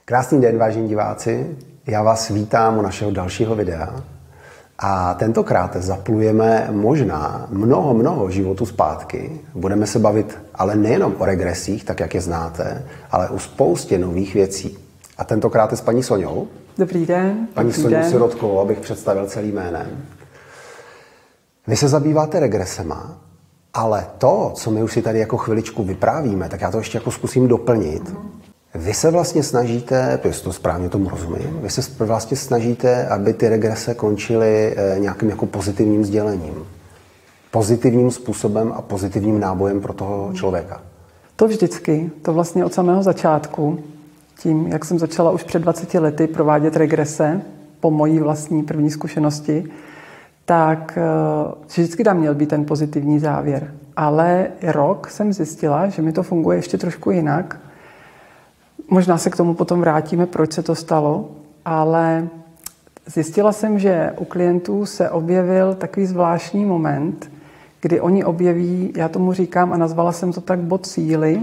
Krásný den, vážení diváci. Já vás vítám u našeho dalšího videa. A tentokrát zaplujeme možná mnoho životů zpátky. Budeme se bavit ale nejenom o regresích, tak jak je znáte, ale o spoustě nových věcí. A tentokrát je s paní Soňou. Dobrý den. Paní Soňou Sirotkovou, abych představil celý jménem. Vy se zabýváte regresema, ale to, co my už si tady jako chviličku vyprávíme, tak já to ještě jako zkusím doplnit. Vy se vlastně snažíte, jestli to správně tomu rozumím, vy se vlastně snažíte, aby ty regrese končily nějakým jako pozitivním sdělením. Pozitivním způsobem a pozitivním nábojem pro toho člověka. To vždycky, to vlastně od samého začátku, tím, jak jsem začala už před 20 lety provádět regrese po mojí vlastní první zkušenosti, tak vždycky tam měl být ten pozitivní závěr. Ale rok jsem zjistila, že mi to funguje ještě trošku jinak. Možná se k tomu potom vrátíme, proč se to stalo, ale zjistila jsem, že u klientů se objevil takový zvláštní moment, kdy oni objeví, já tomu říkám a nazvala jsem to tak bod síly,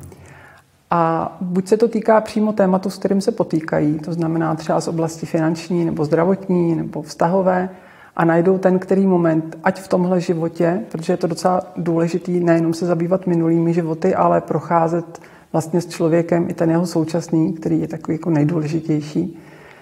a buď se to týká přímo tématu, s kterým se potýkají, to znamená třeba z oblasti finanční nebo zdravotní nebo vztahové, a najdou ten který moment, ať v tomhle životě, protože je to docela důležitý nejenom se zabývat minulými životy, ale procházet vlastně s člověkem i ten jeho současný, který je takový jako nejdůležitější.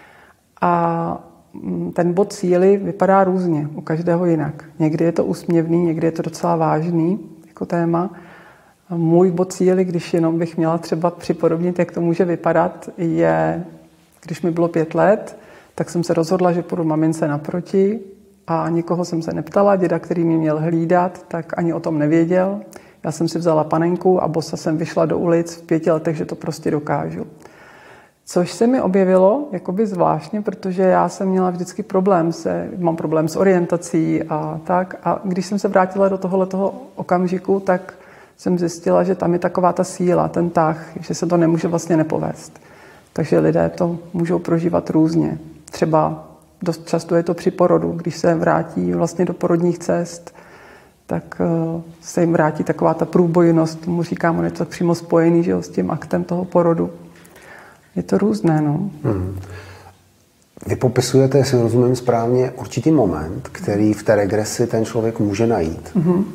A ten bod síly vypadá různě, u každého jinak. Někdy je to úsměvný, někdy je to docela vážný jako téma. A můj bod síly, když jenom bych měla třeba připodobnit, jak to může vypadat, je, když mi bylo 5 let, tak jsem se rozhodla, že půjdu mamince naproti a nikoho jsem se neptala. Děda, který mě měl hlídat, tak ani o tom nevěděl. Já jsem si vzala panenku a bosa jsem vyšla do ulic v 5 letech, že to prostě dokážu. Což se mi objevilo jakoby zvláštně, protože já jsem měla vždycky mám problém s orientací a tak. A když jsem se vrátila do tohoto okamžiku, tak jsem zjistila, že tam je taková ta síla, ten tah, že se to nemůže vlastně nepovést. Takže lidé to můžou prožívat různě. Třeba dost často je to při porodu, když se vrátí vlastně do porodních cest, tak se jim vrátí taková ta průbojnost, tomu říkám, on je to přímo spojený, že jo, s tím aktem toho porodu. Je to různé, no. Vy popisujete, jestli rozumím správně, určitý moment, který v té regresi ten člověk může najít,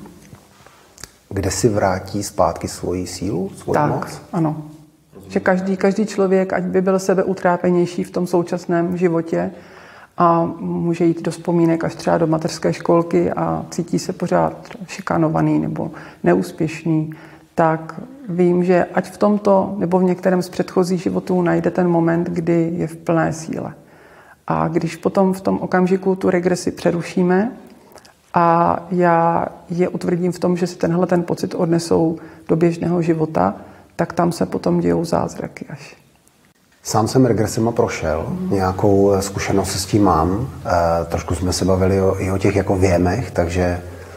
kde si vrátí zpátky svoji sílu, svoji moc? Ano. Že každý člověk, ať by byl sebeutrápenější v tom současném životě, a může jít do vzpomínek až třeba do mateřské školky a cítí se pořád šikanovaný nebo neúspěšný, tak vím, že ať v tomto nebo v některém z předchozích životů najde ten moment, kdy je v plné síle. A když potom v tom okamžiku tu regresi přerušíme a já je utvrdím v tom, že si ten pocit odnesou do běžného života, tak tam se potom dějou zázraky až. Sám jsem regresema prošel, nějakou zkušenost s tím mám. Trošku jsme se bavili i o těch jako věmech, takže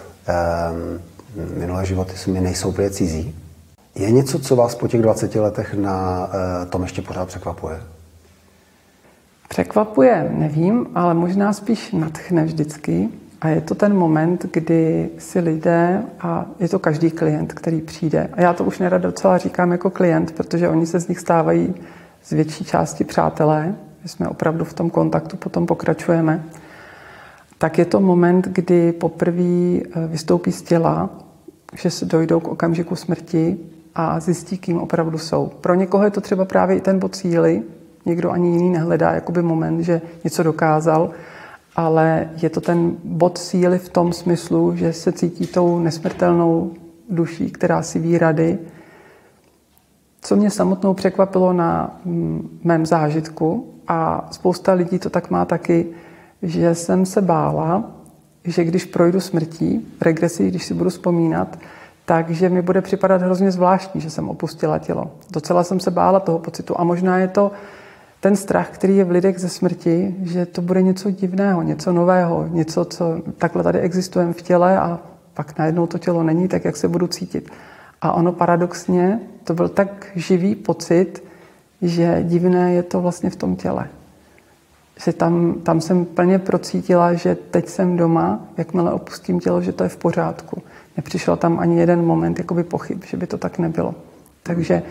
minulé životy se mi nejsou úplně cizí. Je něco, co vás po těch 20 letech na tom ještě pořád překvapuje? Překvapuje, nevím, ale možná spíš nadchne vždycky. A je to ten moment, kdy si lidé, a je to každý klient, který přijde, a já to už nerad docela říkám jako klient, protože oni se z nich stávají z větší části přátelé, my jsme opravdu v tom kontaktu, potom pokračujeme, tak je to moment, kdy poprvé vystoupí z těla, že se dojdou k okamžiku smrti a zjistí, kým opravdu jsou. Pro někoho je to třeba právě i ten bod síly, někdo ani jiný nehledá jakoby moment, že něco dokázal, ale je to ten bod síly v tom smyslu, že se cítí tou nesmrtelnou duší, která si ví rady. Co mě samotnou překvapilo na mém zážitku, a spousta lidí to tak má taky, že jsem se bála, že když projdu smrtí, v regresi, když si budu vzpomínat, takže mi bude připadat hrozně zvláštní, že jsem opustila tělo. Docela jsem se bála toho pocitu a možná je to ten strach, který je v lidech ze smrti, že to bude něco divného, něco nového, něco, co takhle tady existujeme v těle a pak najednou to tělo není tak, jak se budu cítit. A ono paradoxně, to byl tak živý pocit, že divné je to vlastně v tom těle. Že tam jsem plně procítila, že teď jsem doma, jakmile opustím tělo, že to je v pořádku. Nepřišel tam ani jeden moment jakoby pochyb, že by to tak nebylo. Takže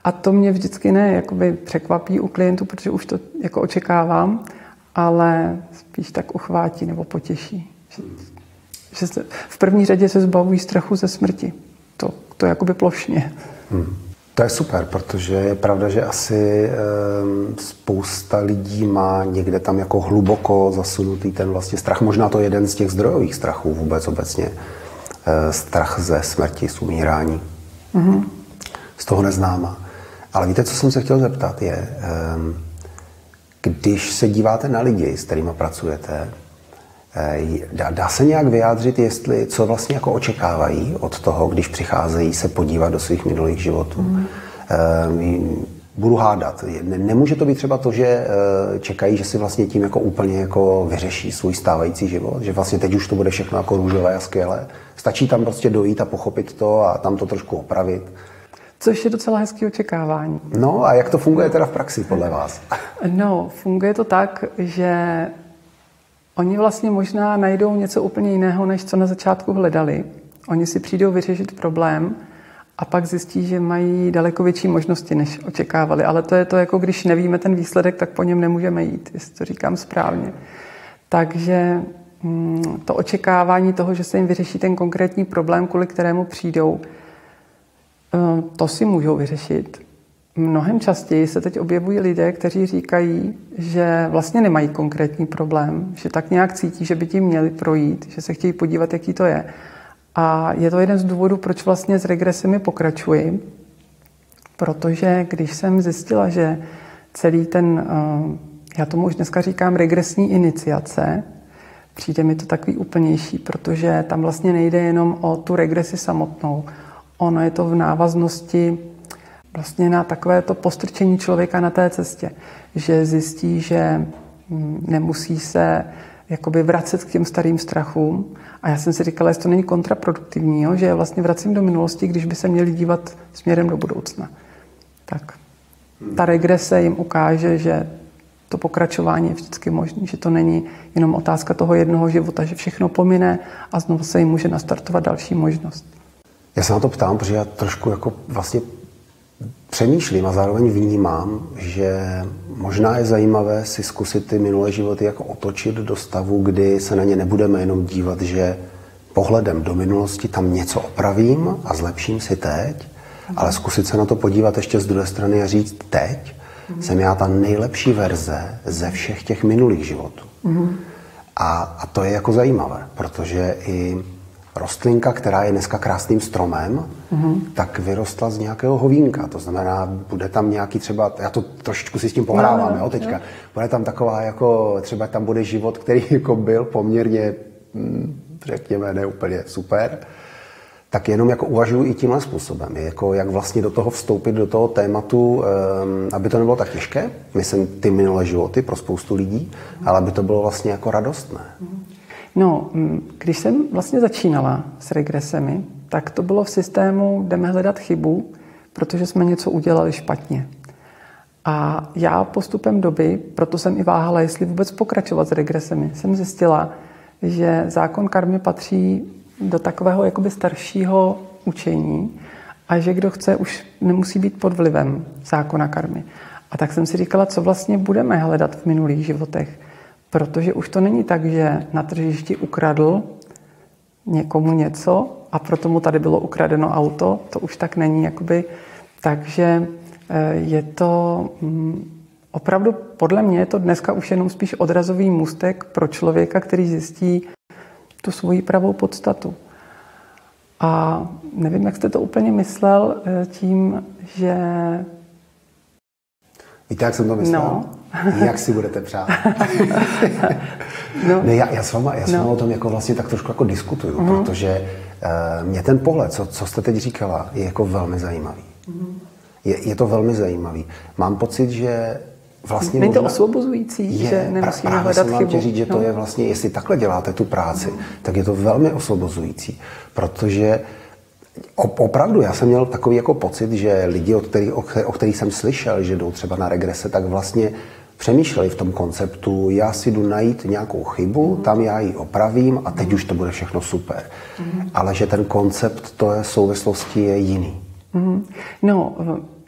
A to mě vždycky jakoby překvapí u klientů, protože už to jako očekávám, ale spíš tak uchvátí nebo potěší. Že v první řadě se zbavují strachu ze smrti. To jakoby plošně. To je super, protože je pravda, že asi spousta lidí má někde tam jako hluboko zasunutý ten vlastně strach. Možná to je jeden z těch zdrojových strachů vůbec obecně. Strach ze smrti, z umírání. Z toho neznáma. Ale víte, co jsem se chtěl zeptat, je, když se díváte na lidi, s kterými pracujete, dá se nějak vyjádřit, co vlastně jako očekávají od toho, když přicházejí se podívat do svých minulých životů? Budu hádat. Nemůže to být třeba to, že čekají, že si vlastně tím jako úplně jako vyřeší svůj stávající život, že vlastně teď už to bude všechno jako růžové a skvělé. Stačí tam prostě dojít a pochopit to a tam to trošku opravit. Což je docela hezký očekávání. No a jak to funguje teda v praxi podle vás? No, funguje to tak, že oni vlastně možná najdou něco úplně jiného, než co na začátku hledali. Oni si přijdou vyřešit problém a pak zjistí, že mají daleko větší možnosti, než očekávali. Ale to je to, jako když nevíme ten výsledek, tak po něm nemůžeme jít, jestli to říkám správně. Takže to očekávání toho, že se jim vyřeší ten konkrétní problém, kvůli kterému přijdou, to si můžou vyřešit. Mnohem častěji se teď objevují lidé, kteří říkají, že vlastně nemají konkrétní problém, že tak nějak cítí, že by tím měli projít, že se chtějí podívat, jaký to je. A je to jeden z důvodů, proč vlastně s regresemi pokračuji, protože když jsem zjistila, že celý ten, já tomu už dneska říkám regresní iniciace, přijde mi to takový úplnější, protože tam vlastně nejde jenom o tu regresi samotnou. Ono je to v návaznosti vlastně na takové to postrčení člověka na té cestě, že zjistí, že nemusí se jakoby vracet k těm starým strachům. A já jsem si říkala, jestli to není kontraproduktivní, jo? Že vlastně vracím do minulosti, když by se měli dívat směrem do budoucna. Tak ta regrese jim ukáže, že to pokračování je vždycky možné, že to není jenom otázka toho jednoho života, že všechno pomine a znovu se jim může nastartovat další možnost. Já se na to ptám, protože já trošku jako vlastně přemýšlím a zároveň vnímám, že možná je zajímavé si zkusit ty minulé životy jako otočit do stavu, kdy se na ně nebudeme jenom dívat, že pohledem do minulosti tam něco opravím a zlepším si teď, ale zkusit se na to podívat ještě z druhé strany a říct teď jsem já ta nejlepší verze ze všech těch minulých životů. A to je jako zajímavé, protože i rostlinka, která je dneska krásným stromem, tak vyrostla z nějakého hovínka. To znamená, bude tam nějaký třeba, já to trošičku si s tím pohrávám, jo, teďka. Bude tam taková jako, třeba tam bude život, který jako byl poměrně, řekněme, ne úplně super. Tak jenom jako uvažuji i tímhle způsobem. Jako jak vlastně do toho vstoupit, do toho tématu, aby to nebylo tak těžké, myslím ty minulé životy pro spoustu lidí, ale aby to bylo vlastně jako radostné. No, když jsem vlastně začínala s regresemi, tak to bylo v systému jdeme hledat chybu, protože jsme něco udělali špatně. A já postupem doby, proto jsem i váhala, jestli vůbec pokračovat s regresemi, jsem zjistila, že zákon karmy patří do takového jakoby staršího učení a že kdo chce, už nemusí být pod vlivem zákona karmy. A tak jsem si říkala, co vlastně budeme hledat v minulých životech. Protože už to není tak, že na tržišti ukradl někomu něco a proto mu tady bylo ukradeno auto. To už tak není. Jakoby. Takže je to opravdu, podle mě je to dneska už jenom spíš odrazový můstek pro člověka, který zjistí tu svoji pravou podstatu. A nevím, jak jste to úplně myslel tím, že... Víte, jak jsem to myslel? No. Jak si budete přát? No. Ne, já s váma o tom jako vlastně tak trošku jako diskutuju, protože mě ten pohled, co jste teď říkala, je jako velmi zajímavý. Je to velmi zajímavý. Mám pocit, že vlastně není to osvobozující, že nemusíme hledat chybu. Právě říct, že to je vlastně, jestli takhle děláte tu práci, tak je to velmi osvobozující, protože opravdu já jsem měl takový jako pocit, že lidi, o kterých jsem slyšel, že jdou třeba na regrese, tak vlastně přemýšleli v tom konceptu, já si jdu najít nějakou chybu, tam já ji opravím a teď už to bude všechno super. Ale že ten koncept té souvislosti je jiný. No,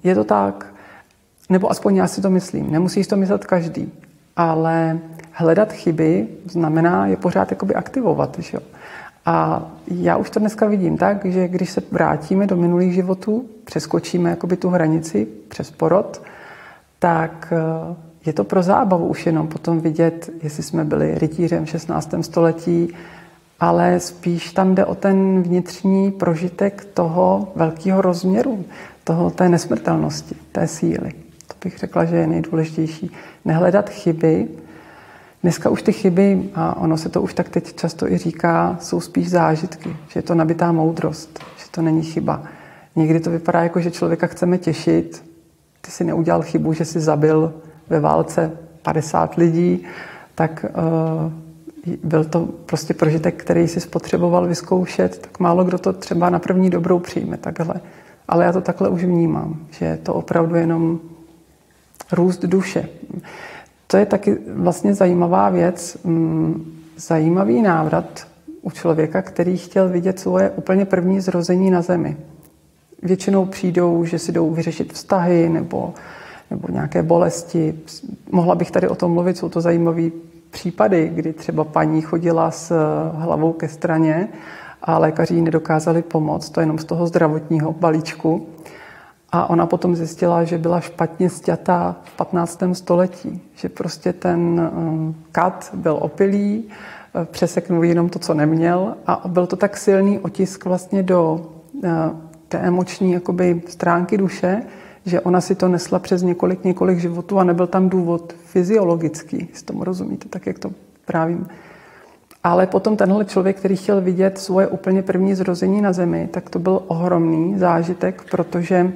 Je to tak, nebo aspoň já si to myslím, nemusí si to myslet každý, ale hledat chyby znamená je pořád jakoby aktivovat. Že? A já už to dneska vidím tak, že když se vrátíme do minulých životů, přeskočíme jakoby tu hranici přes porod, tak je to pro zábavu už jenom potom vidět, jestli jsme byli rytířem v 16. století, ale spíš tam jde o ten vnitřní prožitek toho velkého rozměru, té nesmrtelnosti, té síly. To bych řekla, že je nejdůležitější. Nehledat chyby. Dneska už ty chyby, a ono se to už tak teď často i říká, jsou spíš zážitky, že je to nabitá moudrost, že to není chyba. Někdy to vypadá jako, že člověka chceme těšit. Ty si neudělal chybu, že si zabil ve válce 50 lidí, tak byl to prostě prožitek, který si spotřeboval vyzkoušet, tak málo kdo to třeba na první dobrou přijme takhle. Ale já to takhle už vnímám, že je to opravdu jenom růst duše. To je taky vlastně zajímavá věc, zajímavý návrat u člověka, který chtěl vidět svoje úplně první zrození na zemi. Většinou přijdou, že si jdou vyřešit vztahy nebo nějaké bolesti. Mohla bych tady o tom mluvit, jsou to zajímavé případy, kdy třeba paní chodila s hlavou ke straně a lékaři jí nedokázali pomoct, to jenom z toho zdravotního balíčku. A ona potom zjistila, že byla špatně sťatá v 15. století, že prostě ten kat byl opilý, přeseknul jenom to, co neměl a byl to tak silný otisk vlastně do té emoční jakoby stránky duše, že ona si to nesla přes několik životů a nebyl tam důvod fyziologický, jestli tomu rozumíte, tak jak to právím. Ale potom tenhle člověk, který chtěl vidět svoje úplně první zrození na zemi, tak to byl ohromný zážitek, protože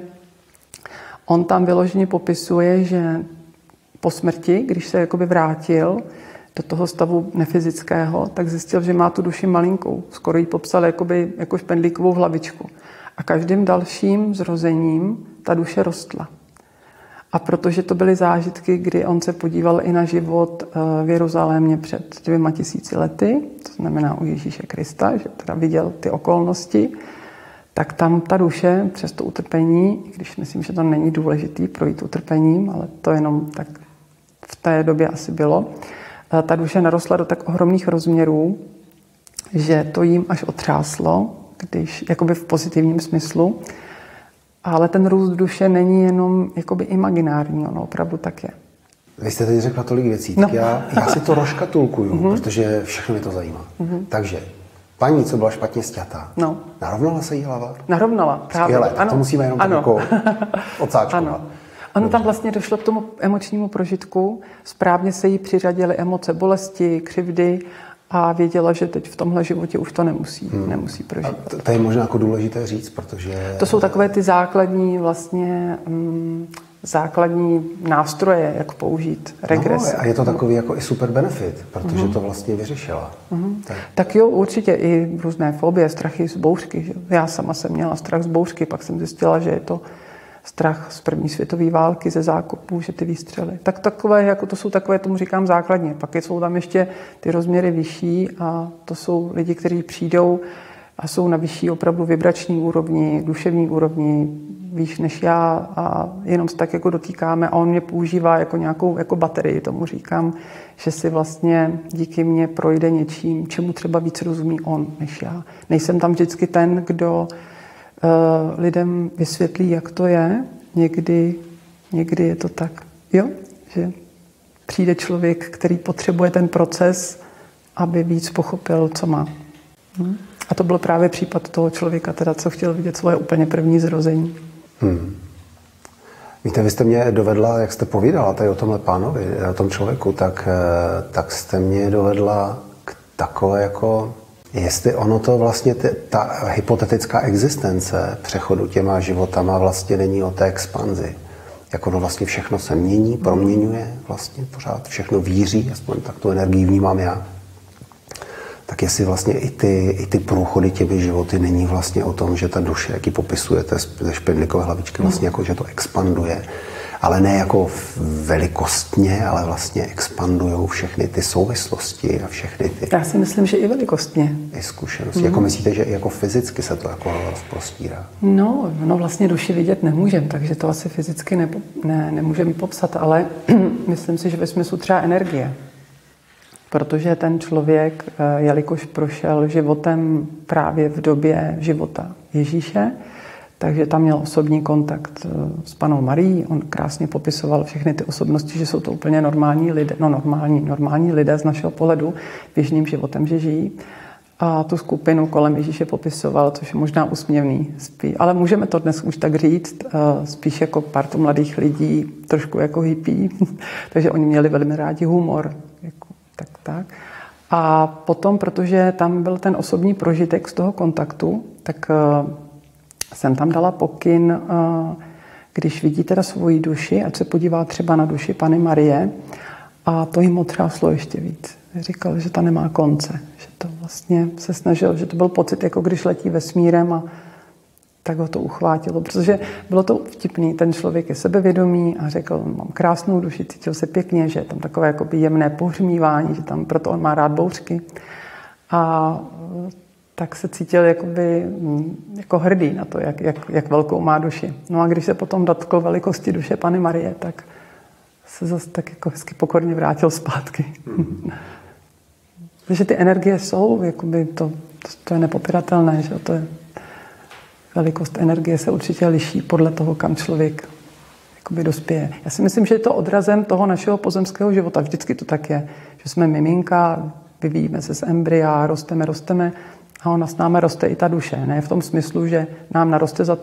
on tam vyloženě popisuje, že po smrti, když se jakoby vrátil do toho stavu nefyzického, tak zjistil, že má tu duši malinkou. Skoro ji popsal jako špendlíkovou hlavičku. A každým dalším zrozením ta duše rostla. A protože to byly zážitky, kdy on se podíval i na život v Jeruzalémě před 2000 lety, to znamená u Ježíše Krista, že teda viděl ty okolnosti, tak tam ta duše přes to utrpení, i když myslím, že to není důležitý projít utrpením, ale to jenom tak v té době asi bylo, ta duše narostla do tak ohromných rozměrů, že to jim až otřáslo, když jakoby v pozitivním smyslu. Ale ten růst duše není jenom jakoby imaginární, ono opravdu tak je. Vy jste teď řekla tolik věcí, tak já si to rozkatulkuju, protože všechno mě to zajímá. Takže paní, co byla špatně sťatá, narovnala se jí hlava? Narovnala, právě. Skvěle, tak to musíme jenom tak jako odsáčkovat. Ano. Ono tam vlastně došlo k tomu emočnímu prožitku, správně se jí přiřadily emoce bolesti, křivdy a věděla, že teď v tomhle životě už to nemusí prožít. To je možná jako důležité říct, protože... To jsou takové ty základní nástroje, jak použít regres. A je to takový jako i super benefit, protože to vlastně vyřešila. Tak jo, určitě i různé fobie, strachy z bouřky. Že? Já sama jsem měla strach z bouřky, pak jsem zjistila, že je to strach z první světové války, ze zákopů, že ty výstřely. Tak takové, jako to jsou takové, tomu říkám základně. Pak jsou tam ještě ty rozměry vyšší a to jsou lidi, kteří přijdou a jsou na vyšší opravdu vibrační úrovni, duševní úrovni, výš než já a jenom se tak jako dotýkáme a on mě používá jako nějakou jako baterii, tomu říkám, že si vlastně díky mně projde něčím, čemu třeba víc rozumí on než já. Nejsem tam vždycky ten, kdo lidem vysvětlí, jak to je. Někdy je to tak, jo, že přijde člověk, který potřebuje ten proces, aby víc pochopil, co má. A to byl právě případ toho člověka, teda, co chtěl vidět svoje úplně první zrození. Víte, vy jste mě dovedla, jak jste povídala tady o tomhle pánovi, o tom člověku, tak jste mě dovedla k takové jako... Jestli ono to vlastně, ta hypotetická existence přechodu těma životama vlastně není o té expanzi. Jak ono vlastně všechno se mění, proměňuje vlastně pořád, všechno víří, aspoň tak tu energii vnímám já. Tak jestli vlastně i ty průchody těmi životy není vlastně o tom, že ta duše, jak ji popisujete ze špendlíkové hlavičky, vlastně jako, že to expanduje Ale ne jako velikostně, ale vlastně expandujou všechny ty souvislosti a všechny ty... Já si myslím, že i velikostně. I zkušenosti. Jako myslíte, že i jako fyzicky se to jako rozprostírá? No vlastně duši vidět nemůžeme, takže to asi fyzicky nemůžeme popsat, ale myslím si, že ve smyslu třeba energie. Protože ten člověk, jelikož prošel životem právě v době života Ježíše, takže tam měl osobní kontakt s Pannou Marií. On krásně popisoval všechny ty osobnosti, že jsou to úplně normální lidé, normální lidé z našeho pohledu, běžným životem, že žijí. A tu skupinu kolem Ježíše popisoval, což je možná úsměvný. Ale můžeme to dnes už tak říct, spíš jako partu mladých lidí, trošku jako hippie. Takže oni měli velmi rádi humor. Tak. A potom, protože tam byl ten osobní prožitek z toho kontaktu, tak jsem tam dala pokyn, když vidí teda svoji duši, ať se podívá třeba na duši Panny Marie, a to jim otřáslo ještě víc. Říkal, že ta nemá konce, že to vlastně se snažil, že to byl pocit, jako když letí vesmírem a tak ho to uchvátilo, protože bylo to vtipný, ten člověk je sebevědomý a řekl, mám krásnou duši, cítil se pěkně, že je tam takové jakoby jemné pohřmívání, že tam, proto on má rád bouřky. A tak se cítil jakoby, jako hrdý na to, jak velkou má duši. No a když se potom dotkl velikosti duše Panny Marie, tak se zase tak jako hezky pokorně vrátil zpátky. Takže ty energie jsou, jakoby to je nepopiratelné, že to je velikost energie se určitě liší podle toho, kam člověk jakoby dospěje. Já si myslím, že je to odrazem toho našeho pozemského života. Vždycky to tak je, že jsme miminka, vyvíjíme se z embrya, rosteme a ona s námi roste i ta duše. Ne v tom smyslu, že nám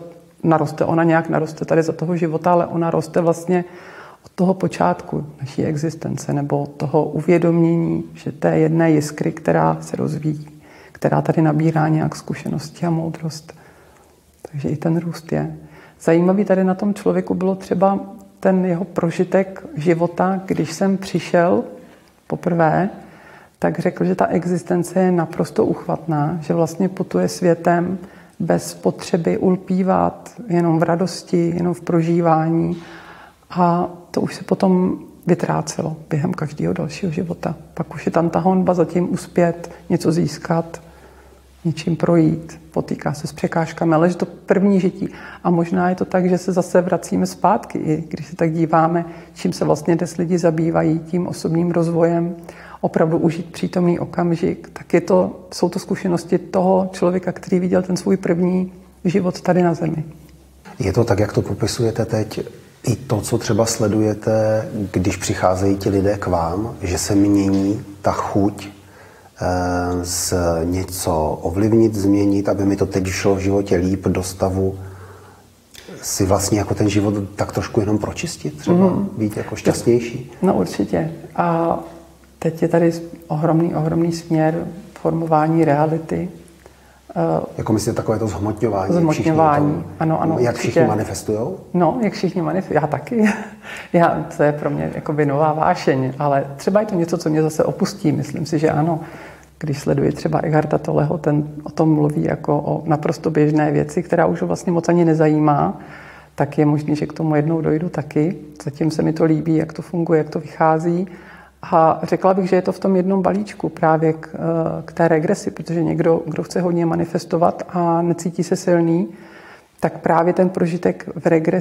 naroste tady za toho života, ale ona roste vlastně od toho počátku naší existence nebo toho uvědomění, že té jedné jiskry, která se rozvíjí, která tady nabírá nějak zkušenosti a moudrost. Takže i ten růst je. Zajímavý tady na tom člověku bylo třeba ten jeho prožitek života, když jsem přišel poprvé, tak řekl, že ta existence je naprosto uchvatná, že vlastně putuje světem bez potřeby ulpívat, jenom v radosti, jenom v prožívání. A to už se potom vytrácelo během každého dalšího života. Pak už je tam ta honba zatím uspět, něco získat, něčím projít, potýká se s překážkami, ale že to první žití. A možná je to tak, že se zase vracíme zpátky, i když se tak díváme, čím se vlastně dnes lidi zabývají, tím osobním rozvojem, opravdu užít přítomný okamžik, tak jsou to zkušenosti toho člověka, který viděl ten svůj první život tady na zemi. Je to tak, jak to popisujete teď, i to, co třeba sledujete, když přicházejí ti lidé k vám, že se mění ta chuť z něco ovlivnit, změnit, aby mi to teď šlo v životě líp do stavu si vlastně jako ten život tak trošku jenom pročistit třeba, být jako šťastnější? No určitě. A teď je tady ohromný směr formování reality. Jako myslíte takové to zhmotňování? Zhmotňování, ano. Jak všichni manifestujou? No, jak všichni manifestují. Já taky. To je pro mě jakoby nová vášeň, ale třeba je to něco, co mě zase opustí. Myslím si, že ano. Když sleduji třeba Eckharta Tolleho, ten o tom mluví jako o naprosto běžné věci, která už ho vlastně moc ani nezajímá, tak je možný, že k tomu jednou dojdu taky. Zatím se mi to líbí, jak to funguje, jak to vychází. A řekla bych, že je to v tom jednom balíčku právě k té regresi, protože někdo, kdo chce hodně manifestovat a necítí se silný, tak právě ten prožitek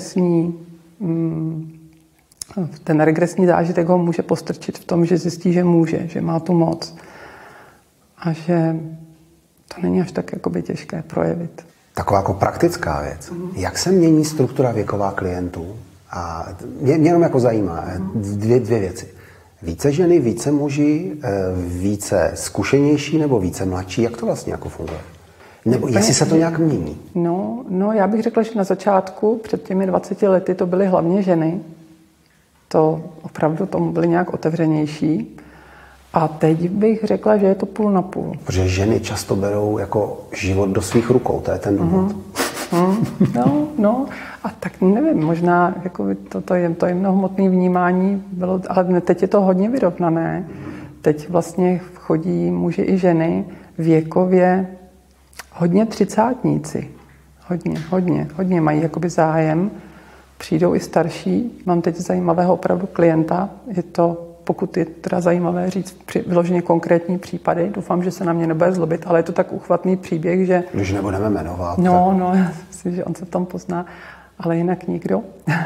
ten regresní zážitek ho může postrčit v tom, že zjistí, že může, že má tu moc a že to není až tak jakoby těžké projevit. Taková jako praktická věc. Jak se mění struktura věková klientů? A mě jenom jako zajímá dvě věci. Více ženy, více muži, více zkušenější nebo více mladší? Jak to vlastně jako funguje? Nebo jestli se to nějak mění? No, já bych řekla, že na začátku, před těmi 20 lety, to byly hlavně ženy. To opravdu tomu byly nějak otevřenější. A teď bych řekla, že je to půl na půl. Protože ženy často berou jako život do svých rukou, to je ten důvod. No, a tak nevím, možná jako to jemnohmotné vnímání bylo, ale teď je to hodně vyrovnané. Teď vlastně chodí muži i ženy věkově hodně třicátníci. Hodně mají jakoby zájem přijdou i starší. Mám teď zajímavého opravdu klienta. Je to, pokud je teda zajímavé říct vyloženě konkrétní případy, doufám, že se na mě nebude zlobit, ale je to tak uchvatný příběh, že... Když nebudeme jmenovat. No, já myslím, že on se v tom pozná, ale jinak nikdo.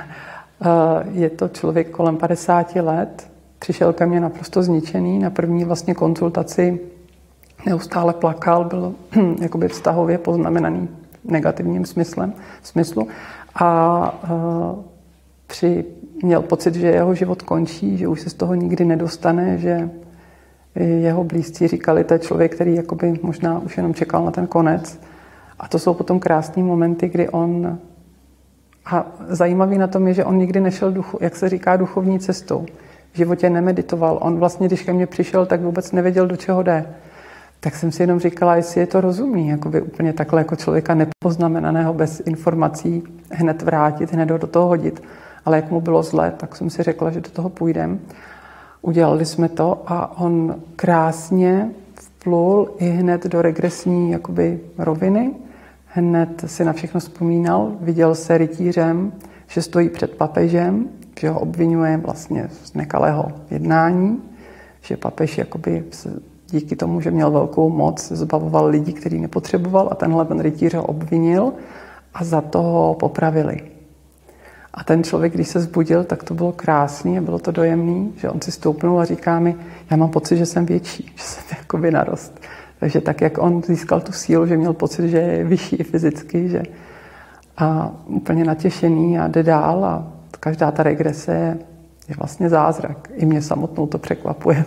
Je to člověk kolem 50 let, přišel ke mně naprosto zničený, na první vlastně konzultaci neustále plakal, byl jakoby vztahově poznamenaný negativním smyslu a měl pocit, že jeho život končí, že už se z toho nikdy nedostane, že jeho blízcí říkali, to je člověk, který jakoby možná už jenom čekal na ten konec. A to jsou potom krásné momenty, kdy on... A zajímavý na tom je, že on nikdy nešel, jak se říká, duchovní cestou. V životě nemeditoval. On vlastně, když ke mně přišel, tak vůbec nevěděl, do čeho jde. Tak jsem si jenom říkala, jestli je to rozumný, jakoby úplně takhle jako člověka nepoznamenaného bez informací hned vrátit, hned do toho hodit. Ale jak mu bylo zle, tak jsem si řekla, že do toho půjdem. Udělali jsme to a on krásně vplul i hned do regresní jakoby roviny. Hned si na všechno vzpomínal, viděl se rytířem, že stojí před papežem, že ho obvinuje vlastně z nekalého jednání, že papež jakoby díky tomu, že měl velkou moc, zbavoval lidí, který nepotřeboval a tenhle ten rytíř ho obvinil a za to ho popravili. A ten člověk, když se zbudil, tak to bylo krásný a bylo to dojemný, že on si stoupnul a říká mi, já mám pocit, že jsem větší, že jsem jakoby narost. Takže tak, jak on získal tu sílu, že měl pocit, že je vyšší i fyzicky, že a úplně natěšený a jde dál a každá ta regrese je vlastně zázrak. I mě samotnou to překvapuje.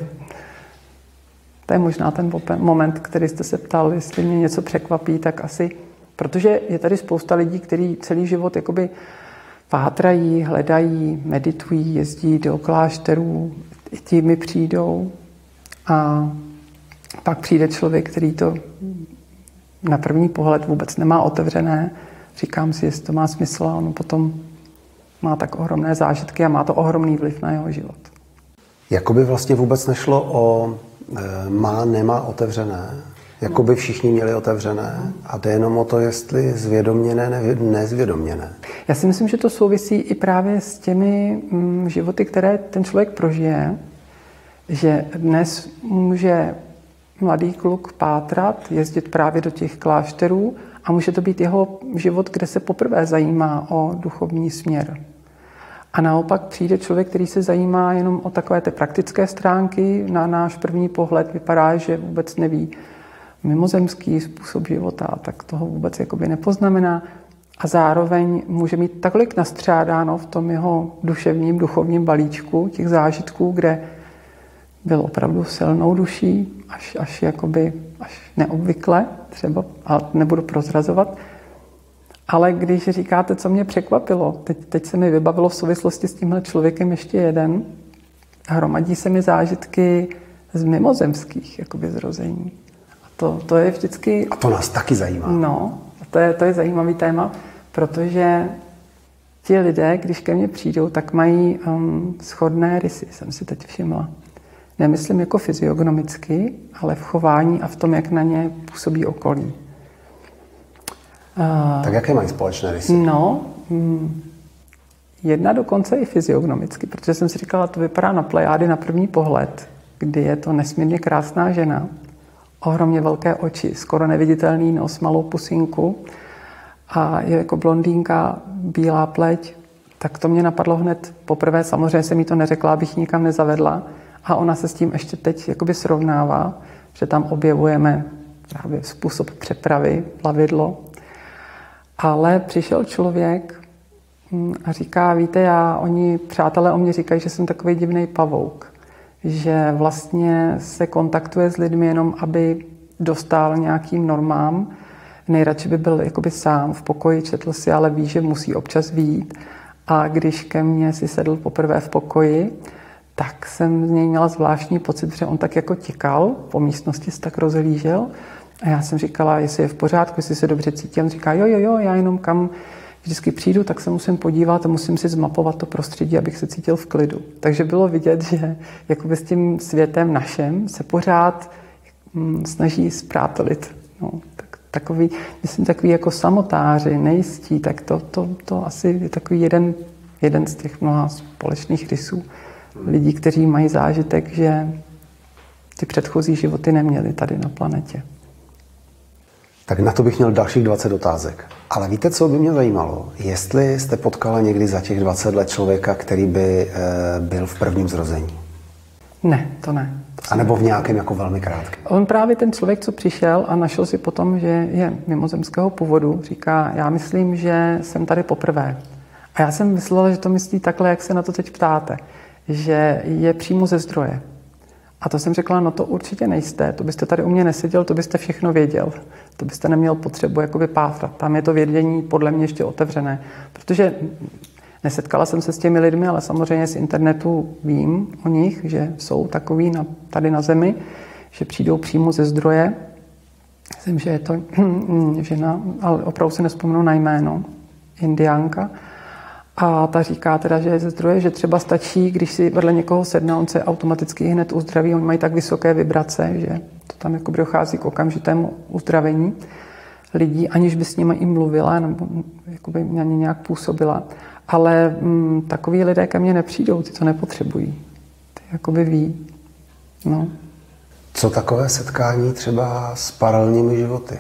To je možná ten moment, který jste se ptal, jestli mě něco překvapí, tak asi, protože je tady spousta lidí, kteří celý život jakoby pátrají, hledají, meditují, jezdí do klášterů, i ti mi přijdou a pak přijde člověk, který to na první pohled vůbec nemá otevřené. Říkám si, jestli to má smysl a ono potom má tak ohromné zážitky a má to ohromný vliv na jeho život. Jakoby vlastně vůbec nešlo o nemá otevřené. Jakoby všichni měli otevřené a jde jenom o to, jestli zvědoměné, nezvědoměné. Já si myslím, že to souvisí i právě s těmi životy, které ten člověk prožije, že dnes může mladý kluk pátrat, jezdit právě do těch klášterů a může to být jeho život, kde se poprvé zajímá o duchovní směr. A naopak přijde člověk, který se zajímá jenom o takové ty praktické stránky. Na náš první pohled vypadá, že vůbec neví mimozemský způsob života, tak toho vůbec jakoby nepoznamená. A zároveň může mít tolik nastřádáno v tom jeho duchovním balíčku těch zážitků, kde byl opravdu silnou duší, až neobvykle, třeba, ale nebudu prozrazovat. Ale když říkáte, co mě překvapilo, teď se mi vybavilo v souvislosti s tímhle člověkem ještě jeden, hromadí se mi zážitky z mimozemských jakoby zrození. A to je vždycky... A to nás taky zajímá. No, to je zajímavý téma, protože ti lidé, když ke mně přijdou, tak mají shodné rysy, jsem si teď všimla. Nemyslím jako fyziognomicky, ale v chování a v tom, jak na ně působí okolí. Tak jaké mají společné rysy? No, jedna dokonce i fyziognomicky, protože jsem si říkala, to vypadá na plejády na první pohled, kdy je to nesmírně krásná žena, ohromně velké oči, skoro neviditelný nos, malou pusinku a je jako blondýnka, bílá pleť, tak to mě napadlo hned poprvé, samozřejmě jsem jí to neřekla, abych nikam nezavedla a ona se s tím ještě teď jakoby srovnává, že tam objevujeme právě způsob přepravy, plavidlo. Ale přišel člověk a říká, víte, oni přátelé o mě říkají, že jsem takový divný pavouk, že vlastně se kontaktuje s lidmi jenom, aby dostal nějakým normám. Nejradši by byl jakoby sám v pokoji, četl si, ale ví, že musí občas vyjít. A když ke mně si sedl poprvé v pokoji, tak jsem z něj měla zvláštní pocit, že on tak jako tikal, po místnosti se tak rozhlížel. A já jsem říkala, jestli je v pořádku, jestli se dobře cítí. On říká, jo, já jenom kam vždycky přijdu, tak se musím podívat a musím si zmapovat to prostředí, abych se cítil v klidu. Takže bylo vidět, že jakoby s tím světem našem se pořád snaží spřátelit. No, takový jako samotáři, nejistí, tak to asi je takový jeden jeden z těch mnoha společných rysů lidí, kteří mají zážitek, že ty předchozí životy neměli tady na planetě. Tak na to bych měl dalších 20 otázek. Ale víte, co by mě zajímalo? Jestli jste potkala někdy za těch 20 let člověka, který by byl v prvním zrození? Ne, to ne. A nebo v nějakém jako velmi krátkém? On právě ten člověk, co přišel a našel si potom, že je mimozemského původu, říká, já myslím, že jsem tady poprvé. A já jsem myslela, že to myslí takhle, jak se na to teď ptáte, že je přímo ze zdroje. A to jsem řekla, no to určitě nejste, to byste tady u mě neseděl, to byste všechno věděl. To byste neměl potřebu jakoby pátrat. Tam je to vědění podle mě ještě otevřené. Protože nesetkala jsem se s těmi lidmi, ale samozřejmě z internetu vím o nich, že jsou takový tady na Zemi, že přijdou přímo ze zdroje. Myslím, že je to žena, ale opravdu si nevzpomenu na jméno, Indiánka. A ta říká teda, že je ze zdroje, že třeba stačí, když si vedle někoho sedne, on se automaticky hned uzdraví. Oni mají tak vysoké vibrace, že to tam jakoby dochází k okamžitému uzdravení lidí, aniž by s nimi i mluvila nebo jakoby na ně nějak působila. Ale takoví lidé ke mně nepřijdou, ty to nepotřebují. Ty jakoby ví. No. Co takové setkání třeba s paralelními životy?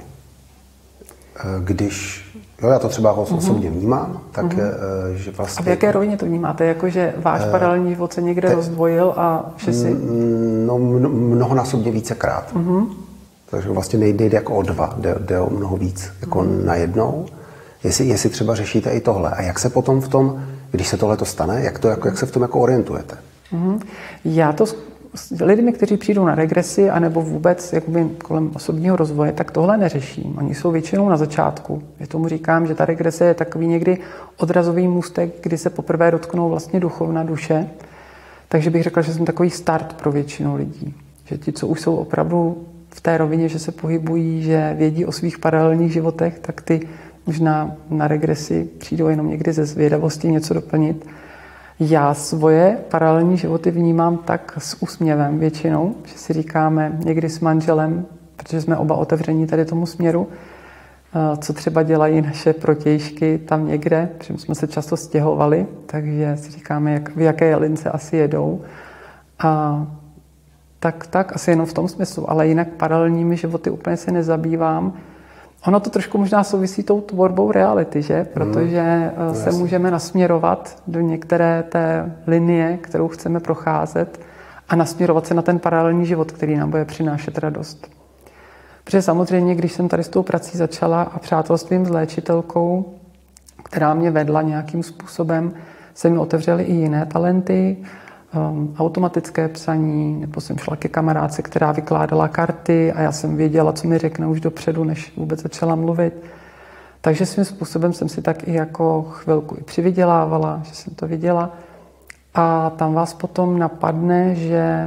Když, já to třeba osobně vnímám, tak že vlastně... A v jaké rovině to vnímáte? Jako, že váš paralelní život se někde rozdvojil a že si... No, mnohonásobně vícekrát. Takže vlastně nejde jako o dva, jde o mnoho víc, jako najednou. Jestli třeba řešíte i tohle. A jak se potom v tom, když se tohle to stane, jak se v tom jako orientujete? Já to s lidmi, kteří přijdou na regresi anebo vůbec jakoby kolem osobního rozvoje, tak tohle neřeším. Oni jsou většinou na začátku. Já tomu říkám, že ta regrese je takový někdy odrazový můstek, kdy se poprvé dotknou vlastně duchovna duše. Takže bych řekla, že jsem takový start pro většinu lidí. Že ti, co už jsou opravdu v té rovině, že se pohybují, že vědí o svých paralelních životech, tak ty možná na regresi přijdou jenom někdy ze zvědavosti něco doplnit. Já svoje paralelní životy vnímám tak s úsměvem většinou, že si říkáme někdy s manželem, protože jsme oba otevření tady tomu směru, co třeba dělají naše protějšky tam někde, protože jsme se často stěhovali, takže si říkáme, v jaké lince asi jedou. A tak asi jenom v tom smyslu, ale jinak paralelními životy úplně se nezabývám. Ono to trošku možná souvisí tou tvorbou reality, že? Protože se můžeme nasměrovat do některé té linie, kterou chceme procházet a nasměrovat se na ten paralelní život, který nám bude přinášet radost. Protože samozřejmě, když jsem tady s tou prací začala a přátelstvím s léčitelkou, která mě vedla nějakým způsobem, se mi otevřely i jiné talenty, automatické psaní, nebo jsem šla ke kamarádce, která vykládala karty a já jsem věděla, co mi řekne už dopředu, než vůbec začala mluvit. Takže svým způsobem jsem si tak i jako chvilku i přivydělávala, že jsem to viděla. A tam vás potom napadne, že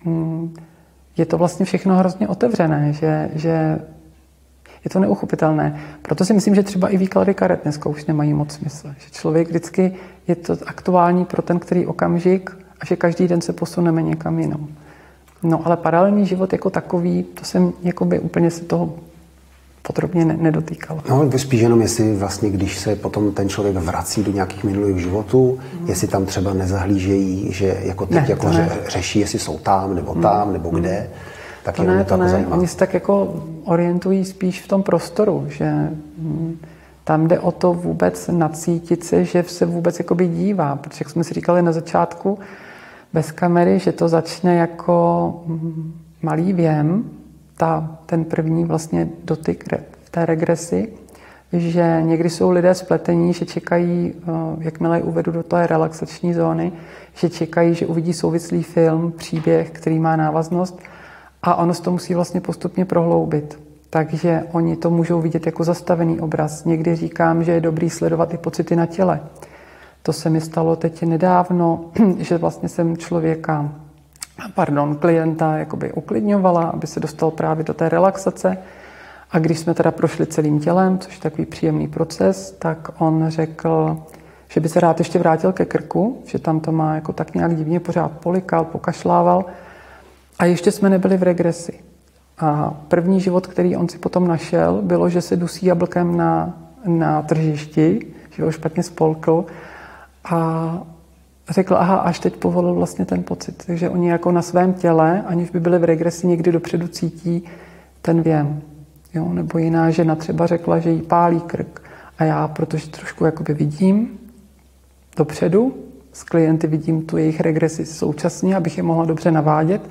je to vlastně všechno hrozně otevřené, že je to neuchopitelné. Proto si myslím, že třeba i výklady karet dneska už nemají moc smysl. Že člověk vždycky je to aktuální pro ten který okamžik a že každý den se posuneme někam jinam. No ale paralelní život jako takový, to jsem jakoby úplně se toho podrobně nedotýkala. No, spíš jenom jestli vlastně, když se potom ten člověk vrací do nějakých minulých životů, jestli tam třeba nezahlížejí, že jako teď ne, jako řeší, jestli jsou tam, nebo kde, tak to je to jako zajímavé. Oni se tak jako orientují spíš v tom prostoru, že tam jde o to vůbec nacítit se, že se vůbec jakoby dívá, protože jak jsme si říkali na začátku, bez kamery, že to začne jako malý věm, ten první vlastně dotyk v té regresi, že někdy jsou lidé spletení, že čekají, jakmile uvedu do té relaxační zóny, že čekají, že uvidí souvislý film, příběh, který má návaznost a ono se to musí vlastně postupně prohloubit. Takže oni to můžou vidět jako zastavený obraz. Někdy říkám, že je dobrý sledovat i pocity na těle. To se mi stalo teď nedávno, že vlastně jsem klienta jakoby uklidňovala, aby se dostal právě do té relaxace. A když jsme teda prošli celým tělem, což je takový příjemný proces, tak on řekl, že by se rád ještě vrátil ke krku, že tam to má jako tak nějak divně pořád polikal, pokašlával. A ještě jsme nebyli v regresi. A první život, který on si potom našel, bylo, že se dusí jablkem na tržišti, že ho špatně spolkl A řekl, aha, až teď povolil vlastně ten pocit. Takže oni jako na svém těle, aniž by byli v regresi, někdy dopředu cítí ten věm. Jo? Nebo jiná žena třeba řekla, že jí pálí krk. A já, protože trošku jakoby vidím dopředu, s klienty vidím tu jejich regresi současně, abych je mohla dobře navádět,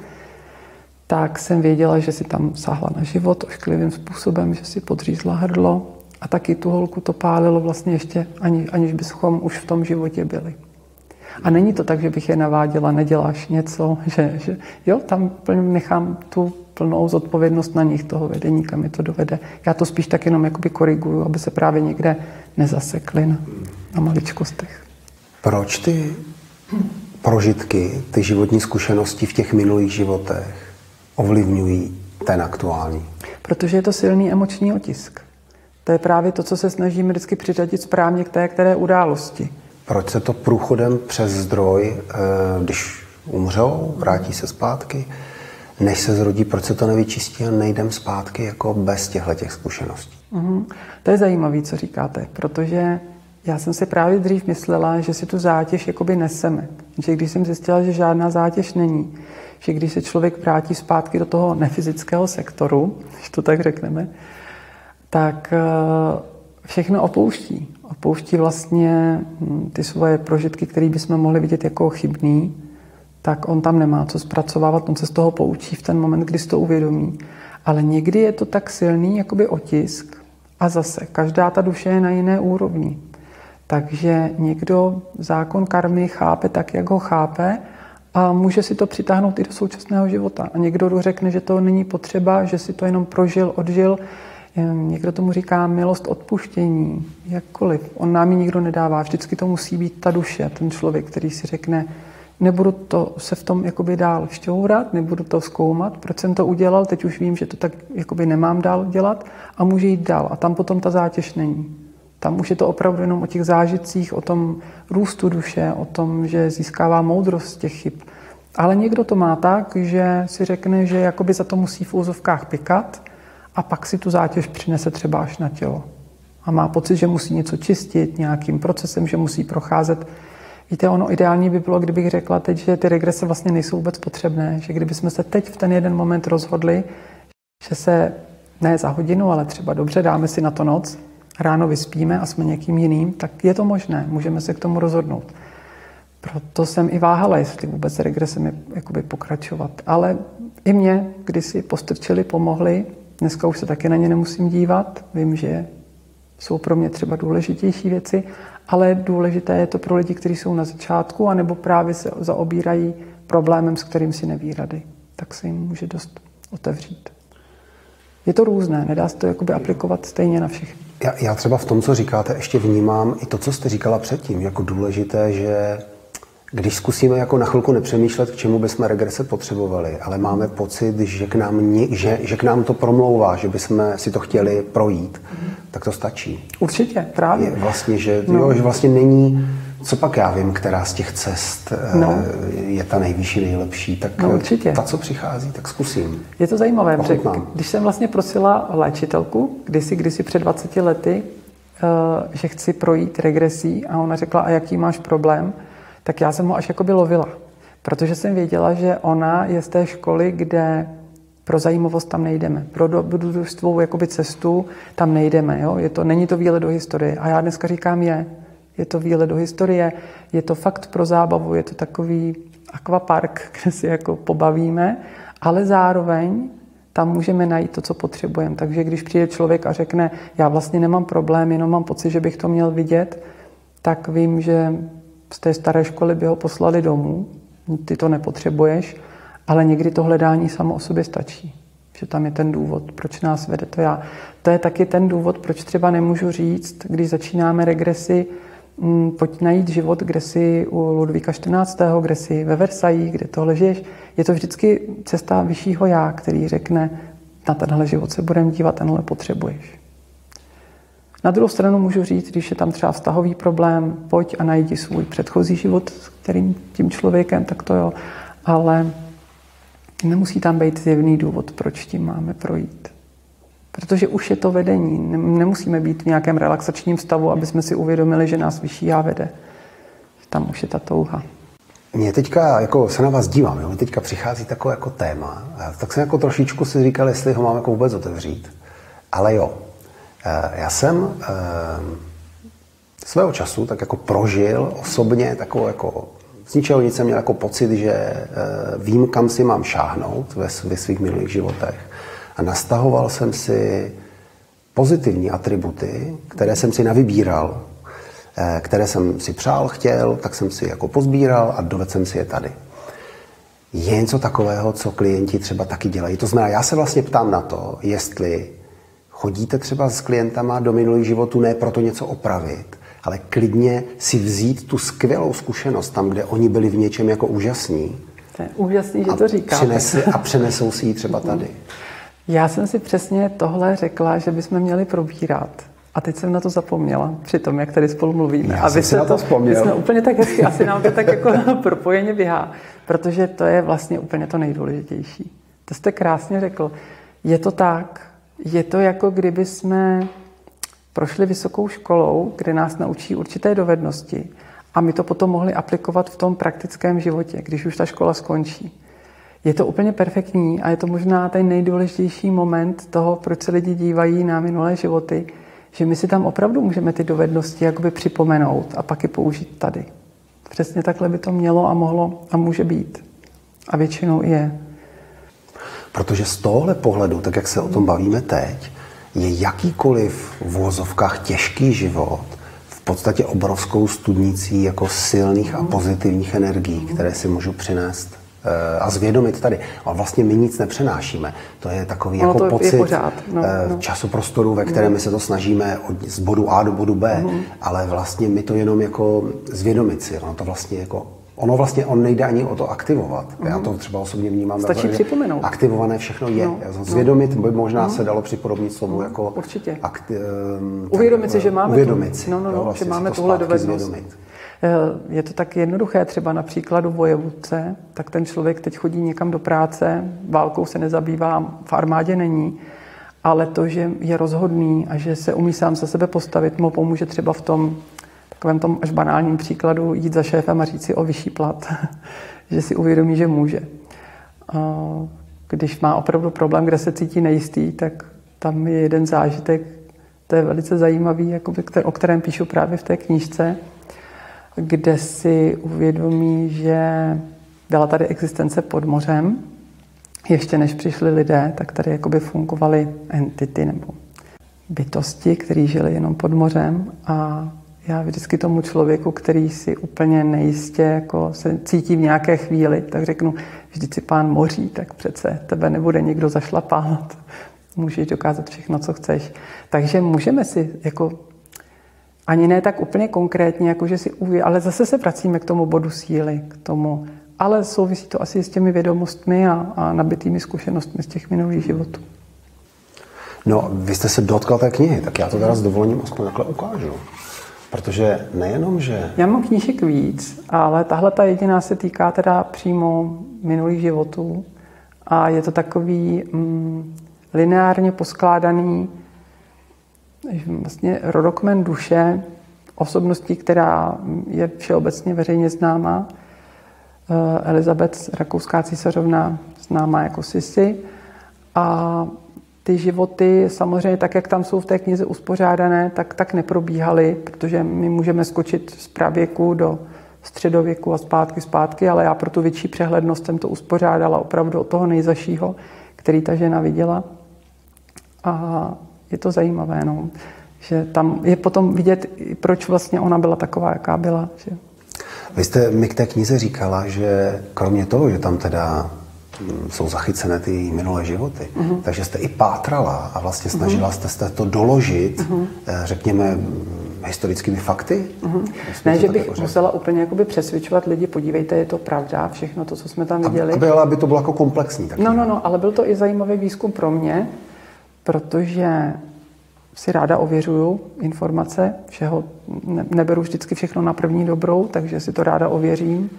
tak jsem věděla, že si tam sáhla na život ošklivým způsobem, že si podřízla hrdlo a taky tu holku to pálilo vlastně ještě, aniž bychom už v tom životě byli. A není to tak, že bych je naváděla, neděláš něco, že jo, tam nechám tu plnou zodpovědnost na nich, toho vedení, kam mi to dovede. Já to spíš tak jenom jakoby koriguju, aby se právě někde nezasekli na maličkostech. Proč ty prožitky, ty životní zkušenosti v těch minulých životech ovlivňují ten aktuální? Protože je to silný emoční otisk. To je právě to, co se snažíme vždycky přiřadit správně k té které události. Proč se to průchodem přes zdroj, když umřou, vrátí se zpátky, než se zrodí, proč se to nevyčistí a nejdem zpátky jako bez těchto zkušeností? To je zajímavé, co říkáte, protože já jsem si právě dřív myslela, že si tu zátěž jakoby neseme. Že když jsem zjistila, že žádná zátěž není, že když se člověk vrátí zpátky do toho nefyzického sektoru, když to tak řekneme, tak všechno opouští. Opouští vlastně ty svoje prožitky, které bychom mohli vidět jako chybný, tak on tam nemá co zpracovávat, on se z toho poučí v ten moment, kdy si to uvědomí. Ale někdy je to tak silný jakoby otisk a zase každá ta duše je na jiné úrovni. Takže někdo zákon karmy chápe tak, jak ho chápe a může si to přitáhnout i do současného života. A někdo řekne, že to není potřeba, že si to jenom prožil, odžil. Někdo tomu říká milost odpuštění, jakkoliv. On nám ji nikdo nedává. Vždycky to musí být ta duše, ten člověk, který si řekne, nebudu to se v tom jakoby dál šťourat, nebudu to zkoumat, proč jsem to udělal, teď už vím, že to tak jakoby nemám dál dělat a může jít dál. A tam potom ta zátěž není. Tam už je to opravdu jenom o těch zážitcích, o tom růstu duše, o tom, že získává moudrost z těch chyb. Ale někdo to má tak, že si řekne, že jakoby za to musí v úzovkách pikat a pak si tu zátěž přinese třeba až na tělo. A má pocit, že musí něco čistit nějakým procesem, že musí procházet. Víte, ono ideální by bylo, kdybych řekla teď, že ty regrese vlastně nejsou vůbec potřebné, že kdybychom se teď v ten jeden moment rozhodli, že se ne za hodinu, ale třeba dobře, dáme si na to noc, ráno vyspíme a jsme někým jiným, tak je to možné, můžeme se k tomu rozhodnout. Proto jsem i váhala, jestli vůbec regresemi jakoby pokračovat. Ale i mě kdysi postrčili, pomohli, dneska už se taky na ně nemusím dívat, vím, že jsou pro mě třeba důležitější věci, ale důležité je to pro lidi, kteří jsou na začátku, anebo právě se zaobírají problémem, s kterým si neví rady. Tak se jim může dost otevřít. Je to různé, nedá se to jakoby aplikovat stejně na všechny. Já třeba v tom, co říkáte, ještě vnímám i to, co jste říkala předtím, jako důležité, že když zkusíme jako na chvilku nepřemýšlet, k čemu bychom regrese potřebovali, ale máme pocit, že k nám to promlouvá, že bychom si to chtěli projít, tak to stačí. Určitě, právě. Vlastně, že vlastně není, co pak já vím, která z těch cest je ta nejvyšší, nejlepší, tak určitě. Ta, co přichází, tak zkusím. Je to zajímavé, když jsem vlastně prosila léčitelku, kdysi před 20 lety, že chci projít regresí a ona řekla, a jaký máš problém, tak já jsem ho až jakoby lovila, protože jsem věděla, že ona je z té školy, kde pro zajímavost tam nejdeme, pro dobrodružstvou jakoby cestu tam nejdeme, jo? Není to výlet do historie. A já dneska říkám, je to výlet do historie, je to fakt pro zábavu, je to takový akvapark, kde si jako pobavíme, ale zároveň tam můžeme najít to, co potřebujeme. Takže když přijde člověk a řekne, já vlastně nemám problém, jenom mám pocit, že bych to měl vidět, tak vím, že z té staré školy by ho poslali domů, ty to nepotřebuješ, ale někdy to hledání samo o sobě stačí. Že tam je ten důvod, proč nás vede to já. To je taky ten důvod, proč třeba nemůžu říct, když začínáme regresi, pojď najít život, kde si u Ludvíka XIV., kde si ve Versailles, kde tohle žiješ. Je to vždycky cesta vyššího já, který řekne, na tenhle život se budeme dívat, tenhle potřebuješ. Na druhou stranu můžu říct, když je tam třeba vztahový problém, pojď a najdi svůj předchozí život s kterým tím člověkem, tak to jo. Ale nemusí tam být zjevný důvod, proč tím máme projít. Protože už je to vedení. Nemusíme být v nějakém relaxačním stavu, aby jsme si uvědomili, že nás vyšší já vede. tam už je ta touha. Mně teďka, jako se na vás dívám, jo? Teďka přichází takové jako téma, tak jsem jako trošičku si říkal, jestli ho mám jako vůbec otevřít. Ale jo, já jsem svého času tak jako prožil osobně takovou jako z ničeho nic jsem měl jako pocit, že vím, kam si mám šáhnout ve svých minulých životech. A nastahoval jsem si pozitivní atributy, které jsem si navybíral, které jsem si přál, chtěl, tak jsem si jako pozbíral a dovedl jsem si je tady. Je něco takového, co klienti třeba taky dělají. To znamená, já se vlastně ptám na to, jestli chodíte třeba s klientama do minulých životů ne proto něco opravit, ale klidně si vzít tu skvělou zkušenost tam, kde oni byli v něčem jako úžasní. To je úžasný, že to říkáte. A přenesou si ji třeba tady. Já jsem si přesně tohle řekla, že bychom měli probírat. A teď jsem na to zapomněla, při tom, jak tady spolu mluvíme. Já jsem si na to vzpomněl. My jsme úplně tak hezky, asi nám to tak jako propojeně běhá, protože to je vlastně úplně to nejdůležitější. To jste krásně řekl. Je to tak, je to jako kdyby jsme prošli vysokou školou, kde nás naučí určité dovednosti a my to potom mohli aplikovat v tom praktickém životě, když už ta škola skončí. Je to úplně perfektní a je to možná ten nejdůležitější moment toho, proč se lidi dívají na minulé životy, že my si tam opravdu můžeme ty dovednosti jakoby připomenout a pak je použít tady. Přesně takhle by to mělo a mohlo a může být. A většinou i je. Protože z tohohle pohledu, tak jak se o tom bavíme teď, je jakýkoliv v uvozovkách těžký život v podstatě obrovskou studnicí jako silných a pozitivních energií, které si můžu přinést a zvědomit tady. A vlastně my nic nepřenášíme. To je takový jako pocit časoprostoru, ve kterém my se to snažíme z bodu A do bodu B, ale vlastně my to jenom jako zvědomit si. Ono vlastně nejde ani o to aktivovat. Já to třeba osobně vnímám. Stačí připomenout. Aktivované všechno je. Zvědomit by možná se dalo připodobnit slovu jako... Určitě. Uvědomit si, že máme vlastně že máme tuhle dovednost. Je to tak jednoduché, třeba na příkladu vojevůdce, tak ten člověk teď chodí někam do práce, válkou se nezabývá, v armádě není, ale to, že je rozhodný a že se umí sám za sebe postavit, mu pomůže třeba v tom takovém tom až banálním příkladu jít za šéfem a říct si o vyšší plat, že si uvědomí, že může. Když má opravdu problém, kde se cítí nejistý, tak tam je jeden zážitek, to je velice zajímavý, o kterém píšu právě v té knížce, kde si uvědomí, že byla tady existence pod mořem. Ještě než přišli lidé, tak tady jakoby fungovaly entity nebo bytosti, které žili jenom pod mořem. A já vždycky tomu člověku, který si úplně nejistě jako se cítí v nějaké chvíli, tak řeknu, vždyť si pán moří, tak přece tebe nebude nikdo zašlapávat. Můžeš dokázat všechno, co chceš. Takže můžeme si jako ani ne tak úplně konkrétně, jako že si ale zase se vracíme k tomu bodu síly, k tomu. Ale souvisí to asi s těmi vědomostmi a nabitými zkušenostmi z těch minulých životů. No, vy jste se dotkla té knihy, tak já to teda s dovolením aspoň takhle ukážu. Protože nejenom, že... Já mám knížek víc, ale tahle ta jediná se týká teda přímo minulých životů. A je to takový lineárně poskládaný vlastně rodokmen duše, osobností, která je všeobecně veřejně známá. Elizabeth, rakouská císařovna, známá jako Sisi. A ty životy samozřejmě tak, jak tam jsou v té knize uspořádané, tak neprobíhaly, protože my můžeme skočit z pravěku do středověku a zpátky, ale já pro tu větší přehlednost jsem to uspořádala opravdu od toho nejzašího, který ta žena viděla. A je to zajímavé, no, že tam je potom vidět, proč vlastně ona byla taková, jaká byla. Že... Vy jste mi k té knize říkala, že kromě toho, že tam teda jsou zachycené ty minulé životy, takže jste i pátrala a vlastně snažila jste se to doložit, řekněme, historickými fakty? Ne, že bych musela úplně jakoby přesvědčovat lidi, podívejte, je to pravda, všechno to, co jsme tam viděli. Aby to bylo jako komplexní. No, ale byl to i zajímavý výzkum pro mě, protože si ráda ověřuju informace, všeho neberu vždycky všechno na první dobrou, takže si to ráda ověřím.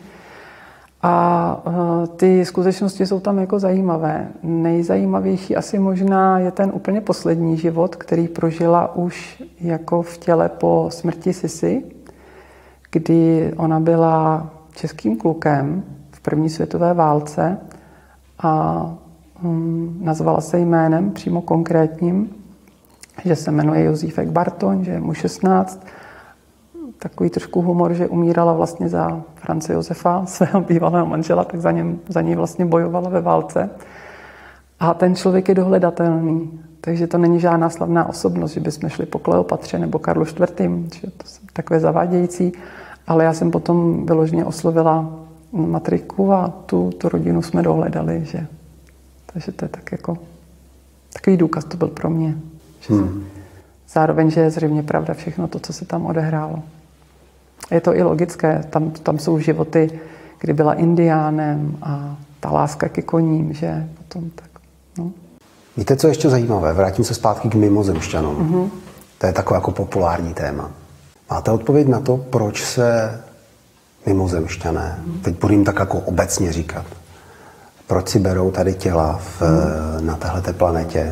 A ty skutečnosti jsou tam jako zajímavé. Nejzajímavější asi možná je ten úplně poslední život, který prožila už jako v těle po smrti Sisi, kdy ona byla českým klukem v první světové válce a nazvala se jménem přímo konkrétním, že se jmenuje Josífek Bartoň, že je mu 16. Takový trošku humor, že umírala vlastně za Franze Josefa, svého bývalého manžela, tak za něj vlastně bojovala ve válce. A ten člověk je dohledatelný, takže to není žádná slavná osobnost, že bychom šli po Kleopatře nebo Karlu IV., že to jsou takové zavádějící, ale já jsem potom vyloženě oslovila matriku a tu rodinu jsme dohledali, že takže to je tak jako takový důkaz to byl pro mě. Zároveň, že je zřejmě pravda všechno to, co se tam odehrálo. Je to i logické, tam jsou životy, kdy byla indiánem a ta láska ke koním, že potom tak, no. Víte, co je ještě zajímavé? Vrátím se zpátky k mimozemšťanům. To je takové jako populární téma. Máte odpověď na to, proč se mimozemšťané, teď budu jim tak jako obecně říkat, proč si berou tady těla na téhleté planetě?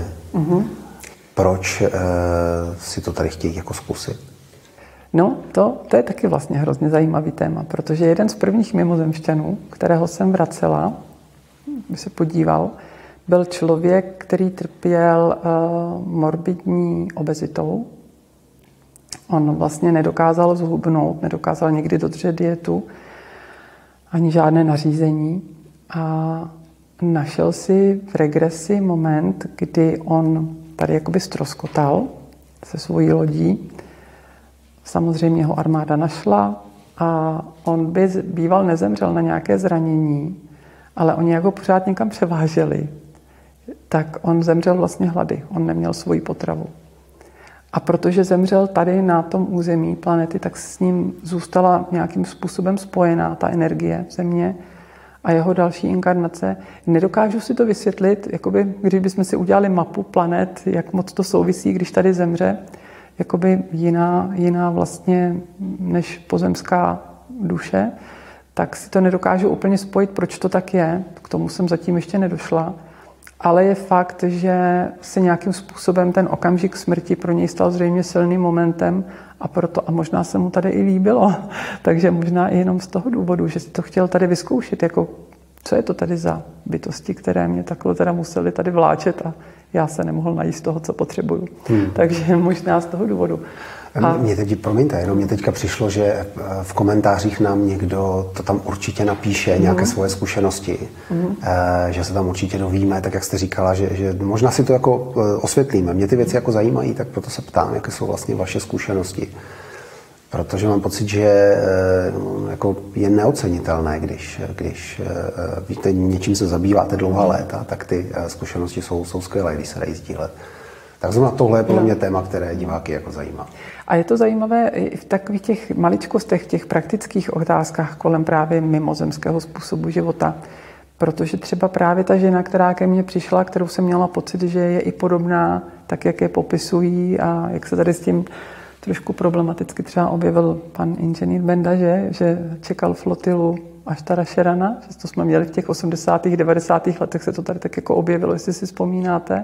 Proč si to tady chtějí jako zkusit? No, to je taky vlastně hrozně zajímavý téma, protože jeden z prvních mimozemšťanů, kterého jsem vracela, by se podíval, byl člověk, který trpěl morbidní obezitou. On vlastně nedokázal zhubnout, nedokázal nikdy dodržet dietu, ani žádné nařízení. A našel si v regresi moment, kdy on tady jakoby ztroskotal se svojí lodí. Samozřejmě ho armáda našla a on by býval nezemřel na nějaké zranění, ale oni jako pořád někam převáželi. Tak on zemřel vlastně hlady, on neměl svoji potravu. A protože zemřel tady na tom území planety, tak s ním zůstala nějakým způsobem spojená ta energie země a jeho další inkarnace. Nedokážu si to vysvětlit, jakoby, když bychom si udělali mapu planet, jak moc to souvisí, když tady zemře, jakoby jiná vlastně než pozemská duše, tak si to nedokážu úplně spojit, proč to tak je. K tomu jsem zatím ještě nedošla. Ale je fakt, že se nějakým způsobem ten okamžik smrti pro něj stal zřejmě silným momentem a možná se mu tady i líbilo. Takže možná i jenom z toho důvodu, že si to chtěl tady vyzkoušet, jako co je to tady za bytosti, které mě takhle teda museli tady vláčet a já se nemohl najíst toho, co potřebuju. Takže možná z toho důvodu. Mě teďka přišlo, že v komentářích nám někdo to tam určitě napíše, nějaké svoje zkušenosti, že se tam určitě dovíme, tak jak jste říkala, že možná si to jako osvětlíme. Mě ty věci jako zajímají, tak proto se ptám, jaké jsou vlastně vaše zkušenosti. Protože mám pocit, že jako je neocenitelné, když víte, něčím se zabýváte dlouhá léta, tak ty zkušenosti jsou skvělé, když se dají sdílet. Tak zrovna tohle je pro mě téma, které diváky jako zajímá. A je to zajímavé i v takových těch maličkostech, těch praktických otázkách kolem právě mimozemského způsobu života. Protože třeba právě ta žena, která ke mně přišla, kterou jsem měla pocit, že je i podobná, tak jak je popisují a jak se tady s tím trošku problematicky třeba objevil pan inženýr Benda, že čekal flotilu Aštara Šerana, že to jsme měli v těch 80. 90. letech, se to tady tak jako objevilo, jestli si vzpomínáte.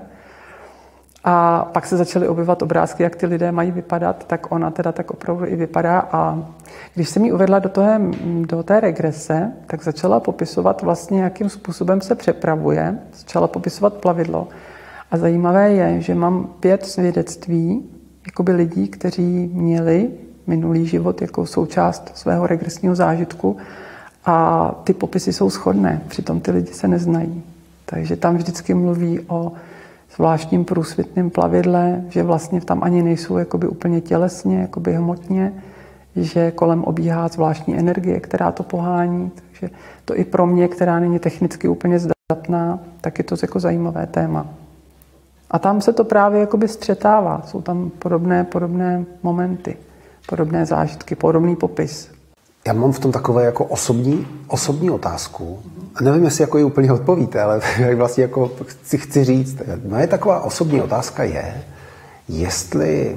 A pak se začaly objevovat obrázky, jak ty lidé mají vypadat, tak ona teda tak opravdu i vypadá. A když jsem ji uvedla do té regrese, tak začala popisovat vlastně, jakým způsobem se přepravuje, začala popisovat plavidlo. A zajímavé je, že mám 5 svědectví jakoby lidí, kteří měli minulý život jako součást svého regresního zážitku a ty popisy jsou shodné, přitom ty lidi se neznají. Takže tam vždycky mluví o zvláštním průsvitném plavidle, že vlastně tam ani nejsou jakoby úplně tělesně, jakoby hmotně, že kolem obíhá zvláštní energie, která to pohání. Takže to i pro mě, která není technicky úplně zdatná, tak je to jako zajímavé téma. A tam se to právě jakoby střetává. Jsou tam podobné momenty, podobné zážitky, podobný popis. Já mám v tom takové jako osobní otázku. A nevím, jestli jako ji úplně odpovíte, ale vlastně jako chci říct. Moje taková osobní otázka je, jestli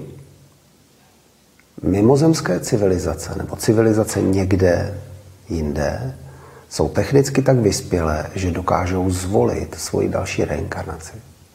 mimozemské civilizace nebo civilizace někde jinde jsou technicky tak vyspělé, že dokážou zvolit svoji další reinkarnaci.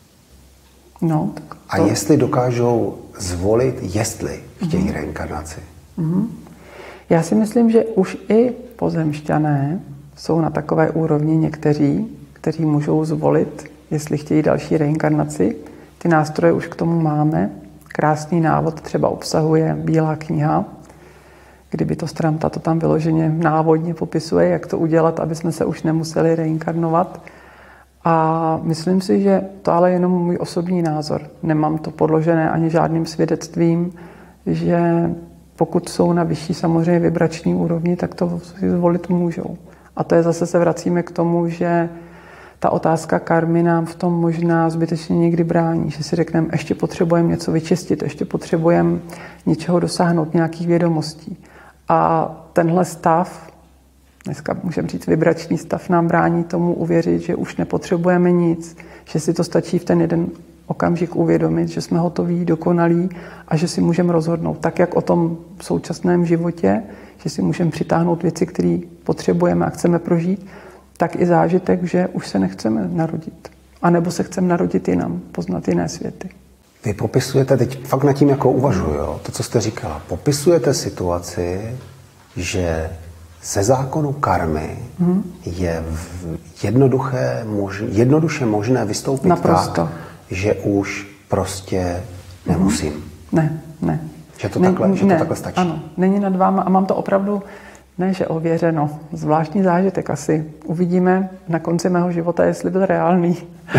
No, tak to... A jestli dokážou zvolit, jestli chtějí reinkarnaci. Já si myslím, že už i pozemšťané jsou na takové úrovni někteří, kteří můžou zvolit, jestli chtějí další reinkarnaci. Ty nástroje už k tomu máme. Krásný návod třeba obsahuje Bílá kniha, kdyby to Stranta to tam vyloženě návodně popisuje, jak to udělat, aby jsme se už nemuseli reinkarnovat. A myslím si, že to ale je jenom můj osobní názor. Nemám to podložené ani žádným svědectvím, že pokud jsou na vyšší samozřejmě vibrační úrovni, tak to si zvolit můžou. A to je zase se vracíme k tomu, že ta otázka karmy nám v tom možná zbytečně někdy brání, že si řekneme, ještě potřebujeme něco vyčistit, ještě potřebujeme něčeho dosáhnout, nějakých vědomostí. A tenhle stav, dneska můžeme říct vibrační stav, nám brání tomu uvěřit, že už nepotřebujeme nic, že si to stačí v ten jeden okamžik uvědomit, že jsme hotoví, dokonalí a že si můžeme rozhodnout. Tak, jak o tom v současném životě, že si můžeme přitáhnout věci, které potřebujeme a chceme prožít, tak i zážitek, že už se nechceme narodit. A nebo se chceme narodit jinam, poznat jiné světy. Vy popisujete, teď fakt nad tím jako uvažuji, jo? To, co jste říkala, popisujete situaci, že ze zákonu karmy je jednoduše možné vystoupit naprosto. Tak, že už prostě nemusím. Ne. Že to takhle stačí. Ano, není nad váma a mám to opravdu, ne že ověřeno, zvláštní zážitek asi. Uvidíme na konci mého života, jestli byl reálný.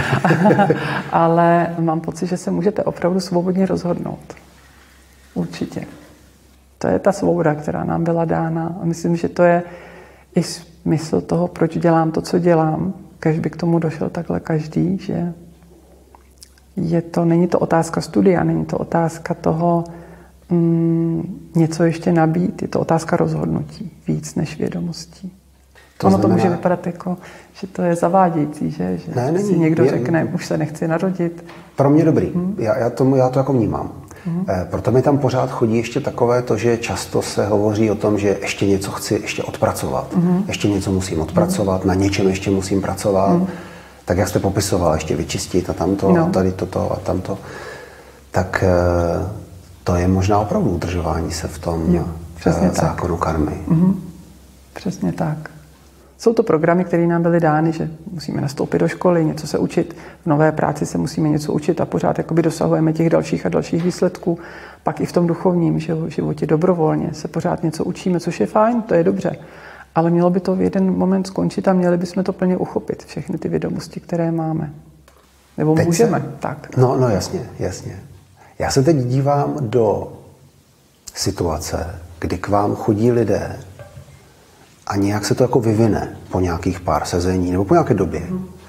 Ale mám pocit, že se můžete opravdu svobodně rozhodnout. Určitě. To je ta svoboda, která nám byla dána. A myslím, že to je i smysl toho, proč dělám to, co dělám. Kež by k tomu došel takhle každý, že není to otázka studia, není to otázka toho něco ještě nabít, je to otázka rozhodnutí víc než vědomostí. Ono to může vypadat jako, že to je zavádějící, že si někdo řekne, už se nechci narodit. Pro mě dobrý, já to jako vnímám. Proto mi tam pořád chodí ještě takové to, že často se hovoří o tom, že ještě něco chci ještě odpracovat. Ještě něco musím odpracovat, na něčem ještě musím pracovat. Tak jak jste popisoval, ještě vyčistit a tamto, a tady toto a tamto. Tak to je možná opravdu udržování se v tom zákonu karmy. Přesně tak. Jsou to programy, které nám byly dány, že musíme nastoupit do školy, něco se učit, v nové práci se musíme něco učit a pořád jakoby dosahujeme těch dalších a dalších výsledků. Pak i v tom duchovním životě dobrovolně se pořád něco učíme, což je fajn, to je dobře. Ale mělo by to v jeden moment skončit a měli bychom to plně uchopit, všechny ty vědomosti, které máme. Nebo teď můžeme, tak. No jasně. Já se teď dívám do situace, kdy k vám chodí lidé a nějak se to jako vyvine po nějakých pár sezení nebo po nějaké době.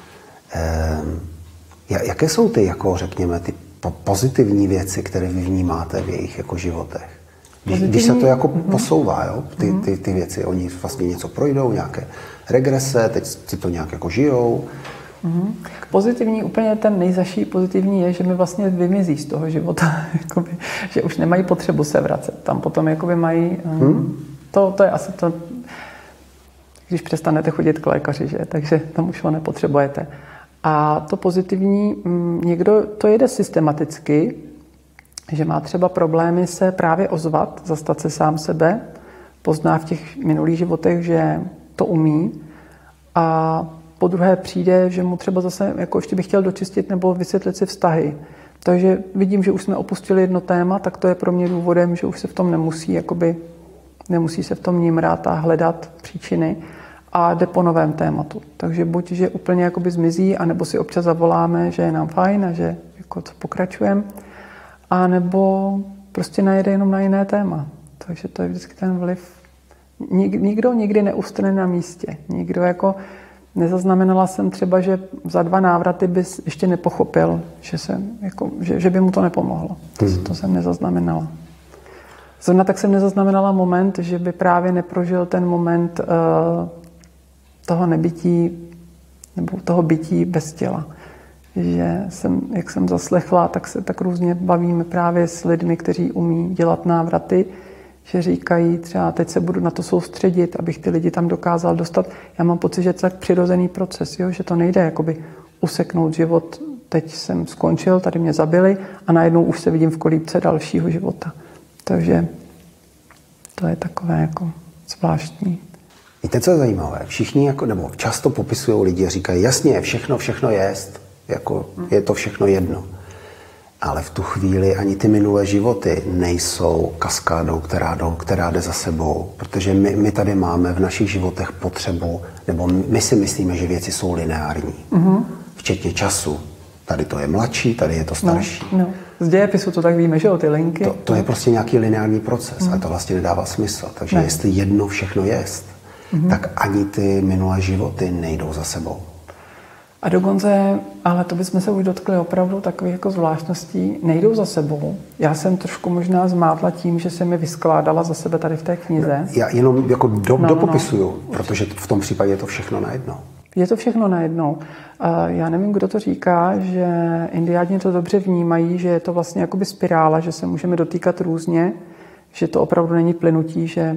Jaké jsou ty, jako řekněme, ty pozitivní věci, které vy vnímáte v jejich jako životech? Když se to jako posouvá, jo? Ty věci, oni vlastně něco projdou, nějaké regrese, teď si to nějak jako žijou. Pozitivní, úplně ten nejzaší pozitivní je, že mi vlastně vymizí z toho života, jakoby, že už nemají potřebu se vracet. Tam potom jakoby mají, to je asi to, když přestanete chodit k lékaři, že? Takže tam už ho nepotřebujete. A to pozitivní, někdo to jede systematicky, že má třeba problémy se právě ozvat, zastat se sám sebe, pozná v těch minulých životech, že to umí a po druhé přijde, že mu třeba zase jako ještě bych chtěl dočistit nebo vysvětlit si vztahy. Takže vidím, že už jsme opustili jedno téma, tak to je pro mě důvodem, že už se v tom nemusí se v tom nímrat a hledat příčiny a jde po novém tématu. Takže buď, že úplně jakoby zmizí, anebo si občas zavoláme, že je nám fajn a že jako co pokračujeme, a nebo prostě najede jenom na jiné téma. Takže to je vždycky ten vliv. Nikdo nikdy neustane na místě. Nikdo jako nezaznamenala jsem třeba, že za 2 návraty bys ještě nepochopil, že by mu to nepomohlo. To jsem nezaznamenala. Zrovna tak jsem nezaznamenala moment, že by právě neprožil ten moment toho nebytí nebo toho bytí bez těla. Že jak jsem zaslechla, tak se tak různě bavíme právě s lidmi, kteří umí dělat návraty, že říkají třeba, teď se budu na to soustředit, abych ty lidi tam dokázal dostat. Já mám pocit, že je to tak přirozený proces, jo? Že to nejde jakoby useknout život, teď jsem skončil, tady mě zabili a najednou už se vidím v kolíbce dalšího života. Takže to je takové jako zvláštní. Víte, co je zajímavé? Všichni, nebo často popisují lidi a říkají, jasně, všechno jest, jako je to všechno jedno. Ale v tu chvíli ani ty minulé životy nejsou kaskádou, která jde za sebou. Protože my tady máme v našich životech potřebu, nebo my si myslíme, že věci jsou lineární. Včetně času. Tady to je mladší, tady je to starší. No. Z dějepisu to tak víme, že ty linky. To je prostě nějaký lineární proces a to vlastně nedává smysl. Takže jestli jedno všechno jest, tak ani ty minulé životy nejdou za sebou. A dokonce, ale to bychom se už dotkli opravdu takových jako zvláštností, nejdou za sebou. Já jsem trošku možná zmátla tím, že se mi vyskládala za sebe tady v té knize. Já jenom jako dopopisuju, protože v tom případě je to všechno najednou. Je to všechno najednou. Já nevím, kdo to říká, že indiáni to dobře vnímají, že je to vlastně jakoby spirála, že se můžeme dotýkat různě, že to opravdu není plynutí, že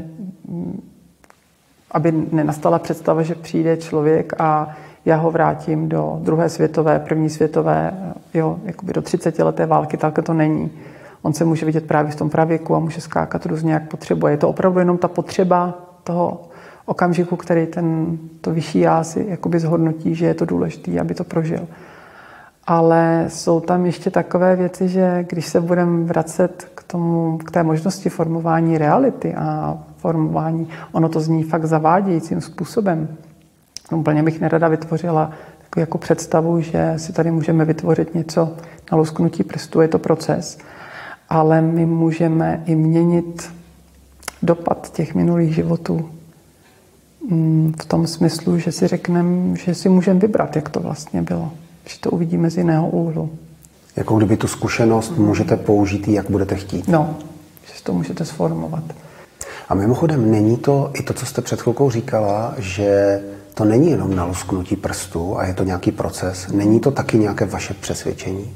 aby nenastala představa, že přijde člověk a já ho vrátím do druhé světové, první světové, jakoby do 30leté války, tak to není. On se může vidět právě v tom pravěku a může skákat různě, jak potřebuje. Je to opravdu jenom ta potřeba toho okamžiku, který to vyšší já si jakoby zhodnotí, že je to důležité, aby to prožil. Ale jsou tam ještě takové věci, že když se budeme vracet k té možnosti formování reality a formování, ono to zní fakt zavádějícím způsobem. Úplně bych nerada vytvořila takovou jako představu, že si tady můžeme vytvořit něco na lusknutí prstu, je to proces, ale my můžeme i měnit dopad těch minulých životů v tom smyslu, že si řekneme, že si můžeme vybrat, jak to vlastně bylo, že to uvidíme z jiného úhlu. Jako kdyby tu zkušenost můžete použít, jak budete chtít. No, že to můžete sformovat. A mimochodem, není to i to, co jste před chvilkou říkala, že to není jenom na lusknutí prstu a je to nějaký proces. Není to taky nějaké vaše přesvědčení?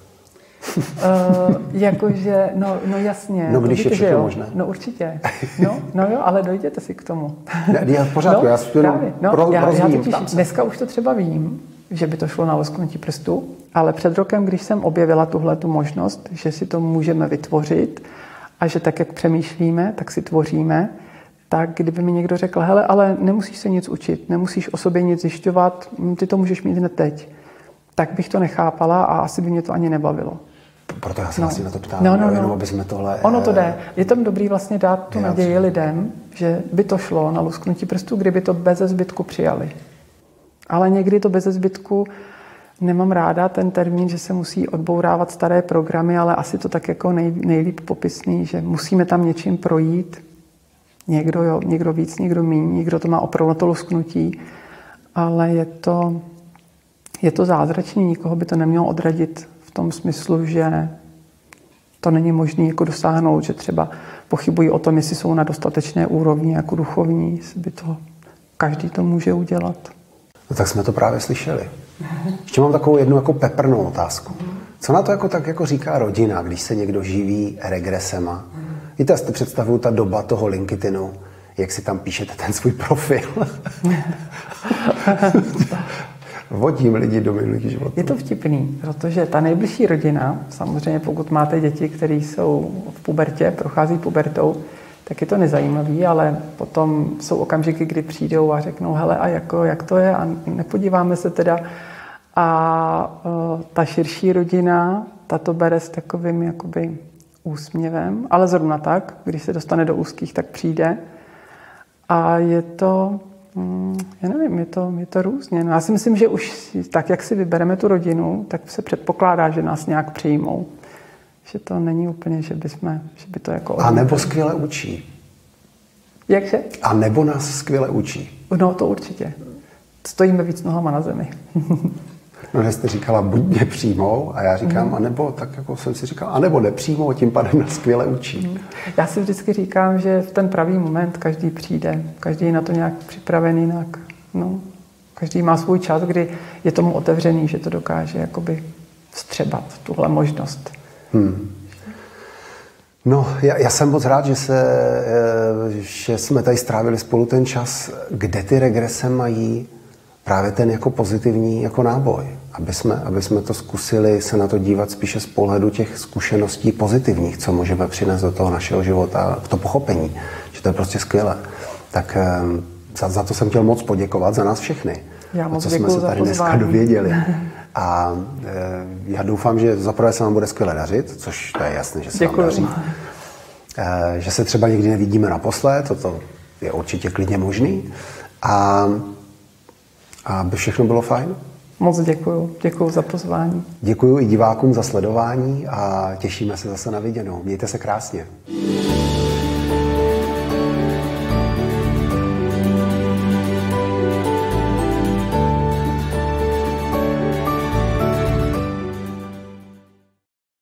Jakože, no jasně. No když je všechno možné. No určitě. No jo, ale dojděte si k tomu. Já v pořádku, já totiž dneska už to třeba vím, že by to šlo na lusknutí prstu, ale před rokem, když jsem objevila tuhletu možnost, že si to můžeme vytvořit a že tak, jak přemýšlíme, tak si tvoříme, tak kdyby mi někdo řekl, hele, ale nemusíš se nic učit, nemusíš o sobě nic zjišťovat, ty to můžeš mít hned teď, tak bych to nechápala a asi by mě to ani nebavilo. Proto já se vlastně na to ptám, jenom aby jsme tohle... Ono to jde. Je tam dobrý vlastně dát tu naději lidem, že by to šlo na lusknutí prstů, kdyby to beze zbytku přijali. Ale někdy to beze zbytku, nemám ráda ten termín, že se musí odbourávat staré programy, ale asi to tak jako nejlíp popisný, že musíme tam něčím projít. Někdo víc, někdo míň, někdo to má opravdu na to lusknutí, ale je to zázračný, nikoho by to nemělo odradit v tom smyslu, že to není možné jako dosáhnout, že třeba pochybují o tom, jestli jsou na dostatečné úrovni jako duchovní, každý to může udělat. No tak jsme to právě slyšeli. Ještě mám takovou jednu jako peprnou otázku. Co na to jako tak jako říká rodina, když se někdo živí regresema? Víte, jste představuju ta doba toho LinkedInu, jak si tam píšete ten svůj profil. Vodím lidi do minulých životů. Je to vtipný, protože ta nejbližší rodina, samozřejmě pokud máte děti, které jsou v pubertě, prochází pubertou, tak je to nezajímavý, ale potom jsou okamžiky, kdy přijdou a řeknou, hele, a jak to je? A nepodíváme se teda. A ta širší rodina, ta to bere s takovým jakoby úsměvem, ale zrovna tak, když se dostane do úzkých, tak přijde. A je to, já nevím, je to různě. No, já si myslím, že už tak, jak si vybereme tu rodinu, tak se předpokládá, že nás nějak přijmou. Že to není úplně, že by to jako... A nebo skvěle učí. Jakže? A nebo nás skvěle učí. No, to určitě. Stojíme víc nohama na zemi. No, že jste říkala, buď mě přijmou, a já říkám, anebo, tak jako jsem si říkal, anebo nepřijmou, tím pádem nás skvěle učí. Já si vždycky říkám, že v ten pravý moment každý přijde, každý je na to nějak připravený jinak. No, každý má svůj čas, kdy je tomu otevřený, že to dokáže jakoby vstřebat, tuhle možnost. No, já jsem moc rád, že jsme tady strávili spolu ten čas, kde ty regrese mají právě ten jako pozitivní jako náboj. Aby jsme to zkusili se na to dívat spíše z pohledu těch zkušeností pozitivních, co můžeme přinést do toho našeho života, v to pochopení, že to je prostě skvělé. Tak za to jsem chtěl moc poděkovat, za nás všechny. Já moc co jsme se tady dneska dověděli. A já doufám, že zaprvé se vám bude skvěle dařit, což to je jasné, že se vám daří. Že se třeba někdy nevidíme naposled, to je určitě klidně možný. A aby všechno bylo fajn. Moc děkuju. Děkuju za pozvání. Děkuju i divákům za sledování a těšíme se zase na viděnou. Mějte se krásně.